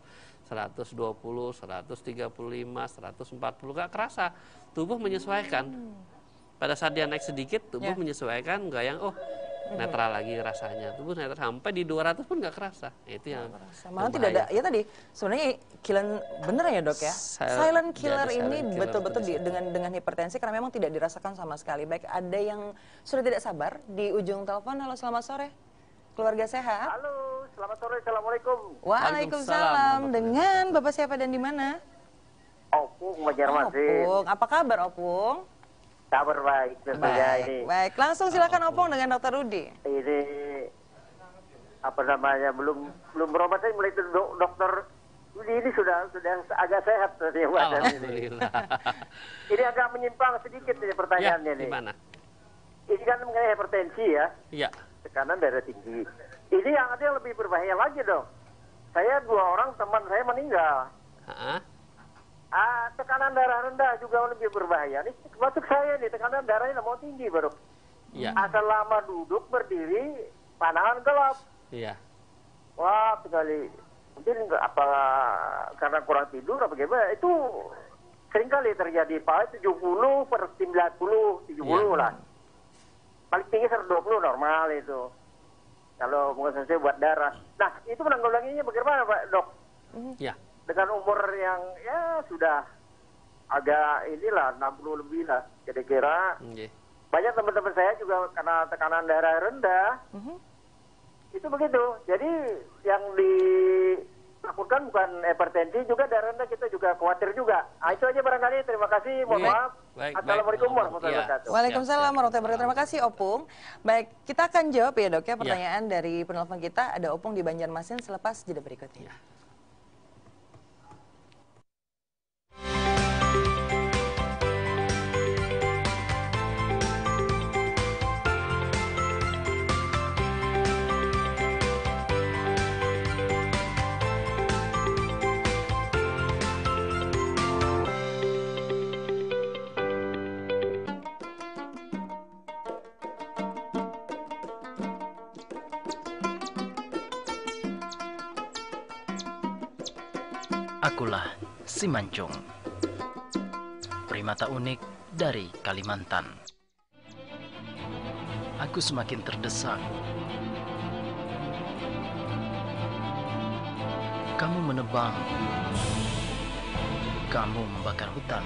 seratus dua puluh, seratus tiga puluh lima, seratus empat puluh, gak kerasa. Tubuh menyesuaikan. Pada saat dia naik sedikit, tubuh yeah. menyesuaikan, nggak yang oh netral lagi rasanya. Tubuh netral sampai di dua ratus pun nggak kerasa. Itu yang malah tidak ada. Ya tadi sebenarnya killing bener ya Dok ya. Silent, silent killer ini betul-betul dengan dengan hipertensi karena memang tidak dirasakan sama sekali. Baik, ada yang sudah tidak sabar di ujung telepon. Halo, selamat sore. Keluarga sehat? Halo, selamat sore. Assalamualaikum. Waalaikumsalam. Dengan Bapak siapa dan di mana? Opung, Banjarmasin. Opung, apa kabar Opung? Kabar baik, baik, ini. Baik, langsung silakan Opung dengan Dokter Rudi. Ini apa namanya belum belum berobat saya mulai itu do, dokter Rudi ini sudah sudah agak sehat tadi ini. Ini agak menyimpang sedikit ini pertanyaannya ya, nih. Gimana? Ini kan mengenai hipertensi ya. Iya. Tekanan darah tinggi. Ini yang ada yang lebih berbahaya lagi dong. Saya dua orang teman saya meninggal. Ha-ha. Ah, tekanan darah rendah juga lebih berbahaya. Ini maksud saya nih, tekanan darahnya mau tinggi baru. Iya. Asal lama duduk berdiri, pandangan gelap. Iya. Wah, sekali. Mungkin nggak apa karena kurang tidur apa gimana? Itu seringkali terjadi. Pak tujuh puluh per sembilan puluh, tujuh puluh lah. Paling tinggi seratus dua puluh normal itu. Kalau mengonsumsi buat darah. Nah, itu menanggulanginya bagaimana Pak Dok? Iya. Dengan umur yang ya sudah agak inilah enam puluh lebih lah kira-kira. Okay. Banyak teman-teman saya juga karena tekanan darah rendah. Uh-huh. Itu begitu. Jadi yang di takutkan bukan hipertensi juga darah rendah, kita juga khawatir juga. Nah, itu aja barangkali. Terima kasih. Mohon Baik. maaf. Baik, Assalamualaikum baik. warahmatullahi Iya. wabarakatuh. Waalaikumsalam Siap, siap. warahmatullahi wabarakatuh. Terima kasih Opung. Baik, kita akan jawab ya dok ya pertanyaan dari penelpon kita. Ada Opung di Banjarmasin selepas jeda berikut ini. Ya. Akulah si Mancung, primata unik dari Kalimantan. Aku semakin terdesak. Kamu menebang, kamu membakar hutan,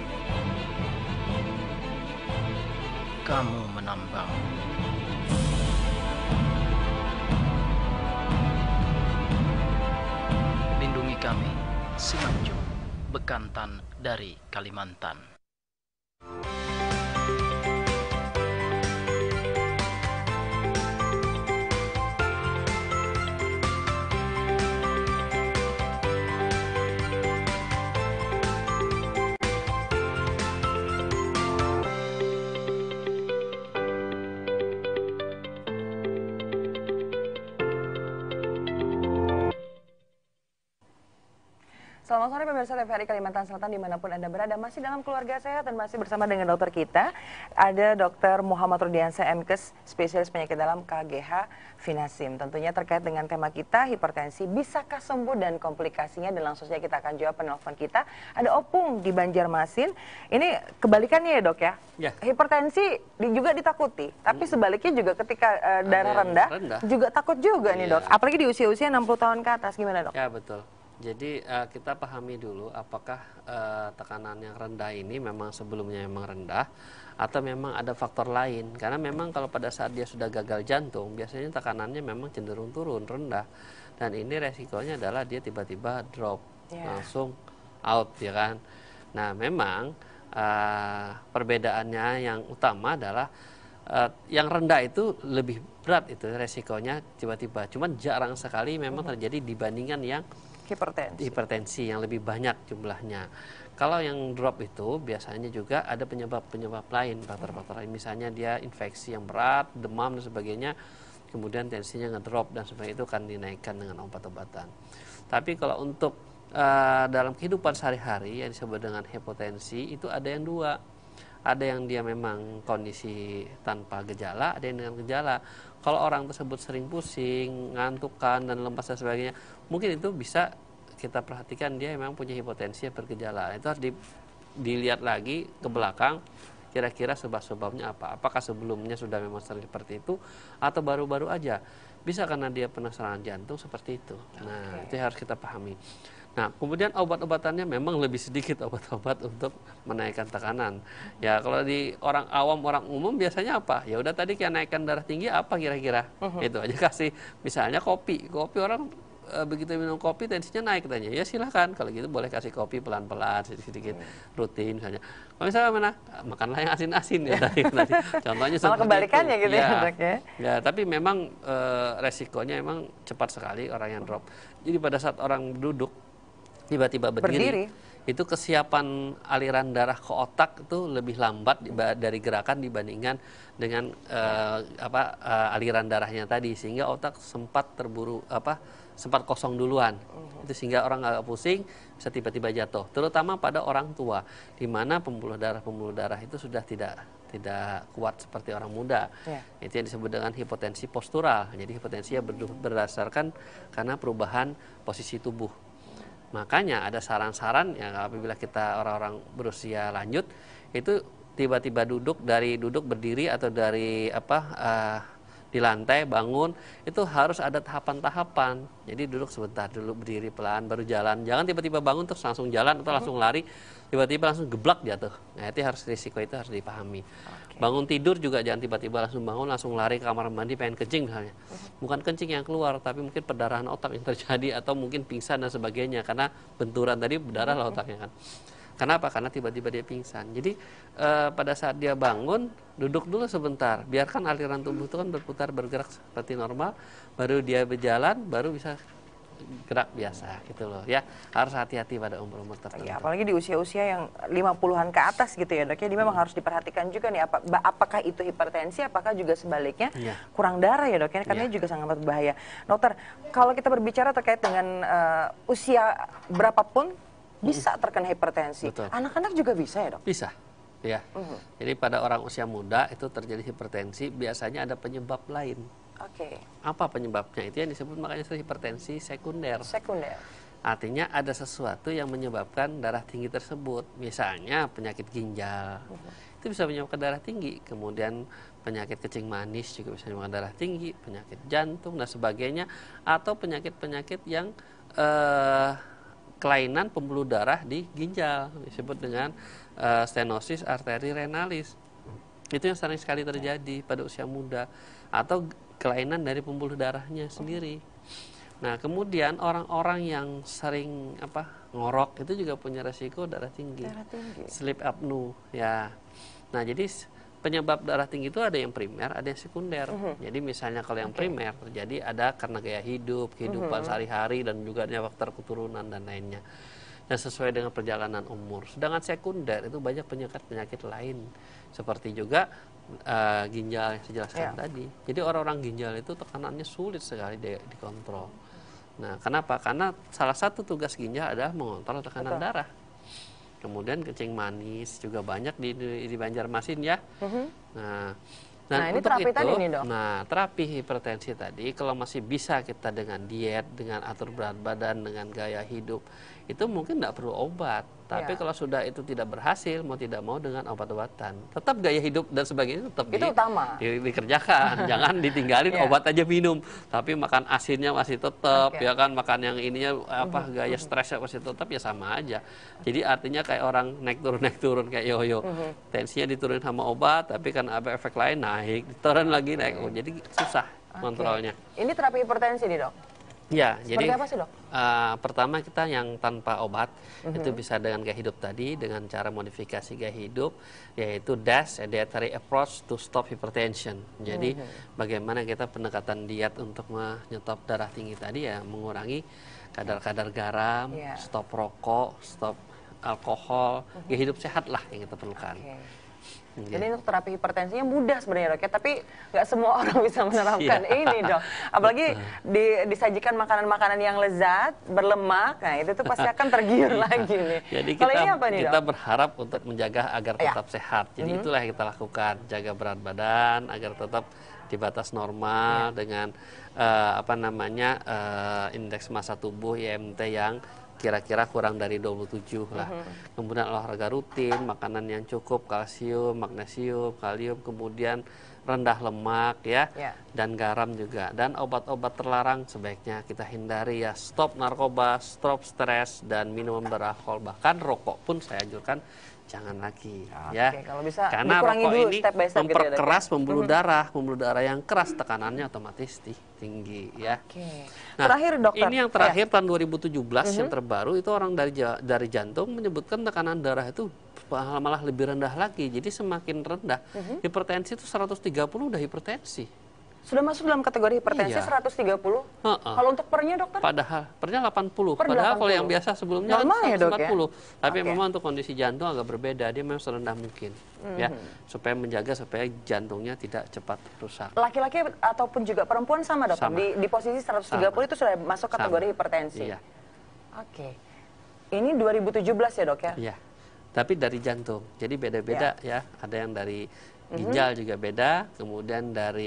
kamu menambang. Lindungi kami, si Mancung, bekantan dari Kalimantan. Selamat sore pemirsa T V R I Kalimantan Selatan dimanapun Anda berada. Masih dalam keluarga sehat dan masih bersama dengan dokter kita. Ada dokter Muhammad Rudiansyah M Kes, spesialis penyakit dalam K G H Finasim. Tentunya terkait dengan tema kita, hipertensi, bisakah sembuh dan komplikasinya. Dan langsung saja kita akan jawab penelpon kita. Ada Opung di Banjarmasin. Ini kebalikannya ya dok ya? Ya. Hipertensi di- juga ditakuti. Tapi sebaliknya juga ketika uh, darah yang rendah, rendah. juga takut juga nih Iya. dok. Apalagi di usia-usia enam puluh tahun ke atas. Gimana dok? Ya, betul. Jadi uh, kita pahami dulu apakah uh, tekanan yang rendah ini memang sebelumnya memang rendah atau memang ada faktor lain. Karena memang kalau pada saat dia sudah gagal jantung, biasanya tekanannya memang cenderung turun, rendah. Dan ini resikonya adalah dia tiba-tiba drop, Yeah. langsung out, ya kan. Nah, memang uh, perbedaannya yang utama adalah uh, yang rendah itu lebih berat itu resikonya tiba-tiba. Cuman jarang sekali memang terjadi dibandingkan yang Hipertensi. hipertensi yang lebih banyak jumlahnya. Kalau yang drop itu biasanya juga ada penyebab-penyebab lain, faktor-faktor lain. Misalnya dia infeksi yang berat, demam dan sebagainya, kemudian tensinya ngedrop dan sebagainya, itu akan dinaikkan dengan obat-obatan. Tapi kalau untuk uh, dalam kehidupan sehari-hari yang disebut dengan hipotensi itu ada yang dua. Ada yang dia memang kondisi tanpa gejala, ada yang dengan gejala. Kalau orang tersebut sering pusing, ngantukan dan lemas dan sebagainya, mungkin itu bisa kita perhatikan dia memang punya hipotensi yang bergejala. Itu harus di, dilihat lagi ke belakang, kira-kira sebab-sebabnya apa. Apakah sebelumnya sudah memang sering seperti itu atau baru-baru aja. Bisa karena dia pernah serangan jantung seperti itu. Nah, okay. Itu yang harus kita pahami. Nah, kemudian obat-obatannya memang lebih sedikit obat-obat untuk menaikkan tekanan. Ya, kalau di orang awam, orang umum biasanya apa? Ya udah tadi kayak naikkan darah tinggi apa kira-kira? Uh-huh. Itu aja kasih. Misalnya kopi. Kopi orang e, begitu minum kopi tensinya naik katanya. Ya silahkan. Kalau gitu boleh kasih kopi pelan-pelan, sedikit-sedikit rutin misalnya. Kalau misalnya mana? Makanlah yang asin-asin ya tadi. tadi. Contohnya malah kebalikannya gitu ya, ya, ya. Ya, tapi memang e, resikonya memang cepat sekali orang yang drop. Jadi pada saat orang duduk tiba-tiba berdiri, berdiri, itu kesiapan aliran darah ke otak itu lebih lambat dari gerakan dibandingkan dengan uh, apa uh, aliran darahnya tadi, sehingga otak sempat terburu apa sempat kosong duluan. Uh-huh. Itu sehingga orang agak pusing, bisa tiba-tiba jatuh. Terutama pada orang tua, di mana pembuluh darah pembuluh darah itu sudah tidak tidak kuat seperti orang muda. Yeah. Itu yang disebut dengan hipotensi postural. Jadi hipotensi yang berdasarkan karena perubahan posisi tubuh. Makanya ada saran-saran yang apabila kita orang-orang berusia lanjut itu tiba-tiba duduk dari duduk berdiri atau dari apa uh, di lantai, bangun, itu harus ada tahapan-tahapan. Jadi duduk sebentar dulu, berdiri pelan, baru jalan. Jangan tiba-tiba bangun terus langsung jalan atau langsung lari, tiba-tiba langsung geblak jatuh. Nah, itu harus risiko itu harus dipahami. Okay. Bangun tidur juga jangan tiba-tiba langsung bangun, langsung lari ke kamar mandi pengen kencing misalnya. Bukan kencing yang keluar, tapi mungkin perdarahan otak yang terjadi atau mungkin pingsan dan sebagainya karena benturan tadi berdarah lah otaknya kan. Kenapa? Karena tiba-tiba dia pingsan. Jadi eh, pada saat dia bangun, duduk dulu sebentar. Biarkan aliran tubuh itu kan berputar, bergerak seperti normal. Baru dia berjalan, baru bisa gerak biasa gitu loh ya. Harus hati-hati pada umur-umur tertentu. Ya, apalagi di usia-usia yang lima puluhan ke atas gitu ya dok ya. Ini memang hmm. harus diperhatikan juga nih. Apa, apakah itu hipertensi, apakah juga sebaliknya ya. kurang darah ya dok ya. Karena ya. juga sangat berbahaya. Dokter, kalau kita berbicara terkait dengan uh, usia berapapun, bisa terkena hipertensi. Anak-anak juga bisa ya dok? Bisa, ya. Uh-huh. Jadi pada orang usia muda itu terjadi hipertensi, biasanya ada penyebab lain. Oke. Okay. Apa penyebabnya? Itu yang disebut makanya hipertensi sekunder. Sekunder. Artinya ada sesuatu yang menyebabkan darah tinggi tersebut. Misalnya penyakit ginjal, uh-huh. itu bisa menyebabkan darah tinggi. Kemudian penyakit kencing manis juga bisa menyebabkan darah tinggi, penyakit jantung dan sebagainya. Atau penyakit-penyakit yang Uh, kelainan pembuluh darah di ginjal, disebut dengan uh, stenosis arteri renalis. Itu yang sering sekali terjadi pada usia muda, atau kelainan dari pembuluh darahnya sendiri. Nah, kemudian orang-orang yang sering apa ngorok itu juga punya resiko darah tinggi, darah tinggi. sleep apnea ya. Nah, jadi penyebab darah tinggi itu ada yang primer, ada yang sekunder. Uh-huh. Jadi misalnya kalau yang okay. primer terjadi ada karena gaya hidup, kehidupan uh-huh. sehari-hari dan juga faktor keturunan dan lainnya. Dan sesuai dengan perjalanan umur. Sedangkan sekunder itu banyak penyakit-penyakit lain seperti juga uh, ginjal yang saya jelaskan yeah. tadi. Jadi orang-orang ginjal itu tekanannya sulit sekali di- dikontrol. Nah, kenapa? Karena salah satu tugas ginjal adalah mengontrol tekanan Betul. darah. Kemudian kencing manis juga banyak di di, di Banjarmasin ya. Uh-huh. Nah, dan nah, ini untuk terapi itu, tadi nih dok. Nah, terapi hipertensi tadi kalau masih bisa kita dengan diet, dengan atur berat badan, dengan gaya hidup, itu mungkin tidak perlu obat. Tapi ya. kalau sudah itu tidak berhasil, mau tidak mau dengan obat-obatan. Tetap gaya hidup dan sebagainya tetap itu di, utama. Di, dikerjakan. Jangan ditinggalin ya. obat aja minum. Tapi makan asinnya masih tetap, okay. ya kan. Makan yang ininya apa uh-huh. gaya stresnya masih tetap, ya sama aja. Jadi artinya kayak orang naik turun naik turun kayak yoyo. Uh-huh. Tensinya diturunin sama obat, tapi kan ada efek lain naik, turun lagi naik. Oh, jadi susah okay. kontrolnya. Ini terapi hipertensi nih dok? Ya, Seperti jadi apa sih, dok? Uh, pertama kita yang tanpa obat uh-huh. itu bisa dengan gaya hidup tadi, dengan cara modifikasi gaya hidup, yaitu D A S, Dietary Approach to Stop Hypertension. Jadi uh-huh. bagaimana kita pendekatan diet untuk menyetop darah tinggi tadi ya, mengurangi kadar-kadar garam, yeah. stop rokok, stop alkohol, uh-huh. gaya hidup sehat lah yang kita perlukan. Okay. Jadi untuk terapi hipertensinya mudah sebenarnya dok ya, tapi nggak semua orang bisa menerapkan ini dok. Apalagi di, disajikan makanan-makanan yang lezat, berlemak, nah itu tuh pasti akan tergiur lagi nih. Jadi kita, ini apa nih, kita dok? berharap untuk menjaga agar tetap ya. sehat. Jadi mm-hmm. itulah yang kita lakukan, jaga berat badan agar tetap di batas normal ya. dengan uh, apa namanya uh, indeks massa tubuh I M T yang kira-kira kurang dari dua puluh tujuh lah. Uh-huh. Kemudian olahraga rutin, makanan yang cukup, kalsium, magnesium, kalium, kemudian rendah lemak ya, yeah. dan garam juga. Dan obat-obat terlarang sebaiknya kita hindari ya. Stop narkoba, stop stres, dan minuman beralkohol. Bahkan rokok pun saya anjurkan jangan lagi Oke, ya. Kalau bisa karena rokok ini step by step memperkeras gitu ya, pembuluh mm-hmm. darah, pembuluh darah yang keras tekanannya otomatis tinggi ya. Oke. Nah, terakhir dokter. Ini yang terakhir ya. tahun dua ribu tujuh belas mm-hmm. yang terbaru itu orang dari dari jantung menyebutkan tekanan darah itu malah lebih rendah lagi. Jadi semakin rendah mm-hmm. hipertensi itu seratus tiga puluh udah hipertensi. Sudah masuk dalam kategori hipertensi iya. seratus tiga puluh. Uh-uh. Kalau untuk pernya dokter? Padahal pernya delapan puluh. Per Padahal delapan puluh. Kalau yang biasa sebelumnya normal ya, dok, empat puluh. Ya? Tapi okay. memang untuk kondisi jantung agak berbeda. Dia memang serendah mungkin mm-hmm. ya, supaya menjaga supaya jantungnya tidak cepat rusak. Laki-laki ataupun juga perempuan sama dokter? Sama. Di, di posisi seratus tiga puluh sama. Itu sudah masuk kategori sama. hipertensi. Iya. Oke. Okay. Ini dua ribu tujuh belas ya, dok ya? Iya. Tapi dari jantung. Jadi beda-beda ya. ya. Ada yang dari ginjal mm-hmm. juga beda, kemudian dari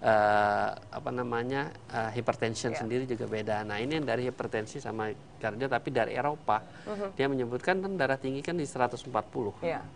uh, apa namanya uh, hypertension yeah. sendiri juga beda. Nah ini yang dari hipertensi sama kardio, tapi dari Eropa mm-hmm. dia menyebutkan kan darah tinggi kan di seratus empat puluh. Yeah.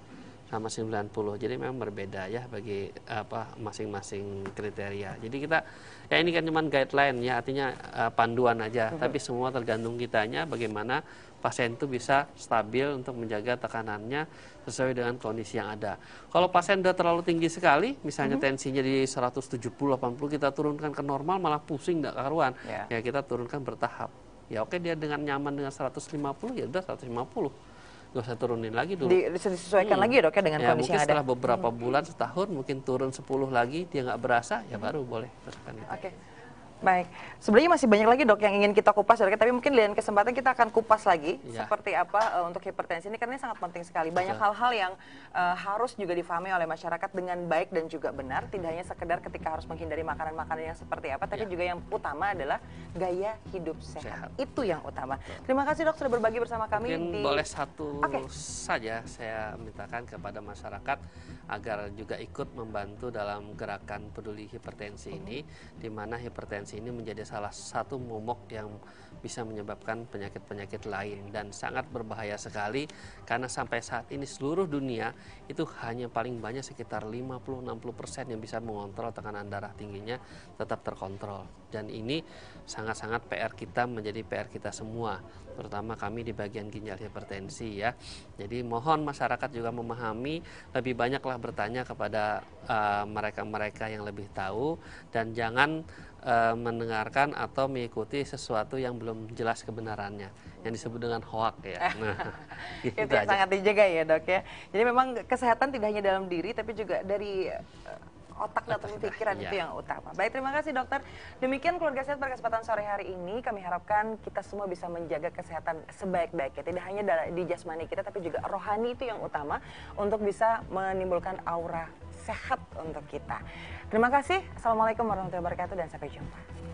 sama sembilan puluh. Jadi memang berbeda ya bagi apa masing-masing kriteria. Jadi kita ya ini kan cuma guideline ya, artinya uh, panduan aja, mm-hmm. tapi semua tergantung kitanya bagaimana pasien itu bisa stabil untuk menjaga tekanannya sesuai dengan kondisi yang ada. Kalau pasien udah terlalu tinggi sekali, misalnya mm-hmm. tensinya di seratus tujuh puluh delapan puluh, kita turunkan ke normal malah pusing enggak karuan. Yeah. Ya kita turunkan bertahap. Ya oke, dia dengan nyaman dengan seratus lima puluh, ya udah seratus lima puluh. Gak usah turunin lagi dulu. Di, disesuaikan hmm. lagi ya dok ya dengan ya, kondisi yang ada. Mungkin setelah beberapa hmm. bulan, setahun, mungkin turun sepuluh lagi, dia nggak berasa, ya baru boleh teruskan itu. Oke. Okay. Baik, sebenarnya masih banyak lagi dok yang ingin kita kupas, dok. Tapi mungkin lain kesempatan kita akan kupas lagi ya. Seperti apa uh, untuk hipertensi ini, karena ini sangat penting sekali. Banyak hal-hal yang uh, harus juga difahami oleh masyarakat dengan baik dan juga benar. Tidak hanya sekedar ketika harus menghindari makanan-makanan yang seperti apa, tapi ya. juga yang utama adalah gaya hidup sehat. sehat. Itu yang utama. Terima kasih dok sudah berbagi bersama kami. Mungkin di... boleh satu okay. saja saya mintakan kepada masyarakat agar juga ikut membantu dalam gerakan peduli hipertensi uh-huh. ini, di mana hipertensi ini menjadi salah satu momok yang bisa menyebabkan penyakit-penyakit lain dan sangat berbahaya sekali, karena sampai saat ini seluruh dunia itu hanya paling banyak sekitar lima puluh sampai enam puluh persen yang bisa mengontrol tekanan darah tingginya tetap terkontrol. Dan ini sangat-sangat P R kita, menjadi P R kita semua, terutama kami di bagian ginjal hipertensi ya. Jadi mohon masyarakat juga memahami, lebih banyaklah bertanya kepada mereka-mereka uh, yang lebih tahu, dan jangan uh, mendengarkan atau mengikuti sesuatu yang belum jelas kebenarannya, yang disebut dengan hoak ya. Nah, gitu itu yang sangat dijaga ya dok ya. Jadi memang kesehatan tidak hanya dalam diri, tapi juga dari uh, otak dan pikiran itu yang utama. Baik, terima kasih dokter. Demikian Keluarga Sehat pada kesempatan sore hari ini. Kami harapkan kita semua bisa menjaga kesehatan sebaik-baiknya. Tidak hanya di jasmani kita, tapi juga rohani itu yang utama untuk bisa menimbulkan aura sehat untuk kita. Terima kasih. Assalamualaikum warahmatullahi wabarakatuh dan sampai jumpa.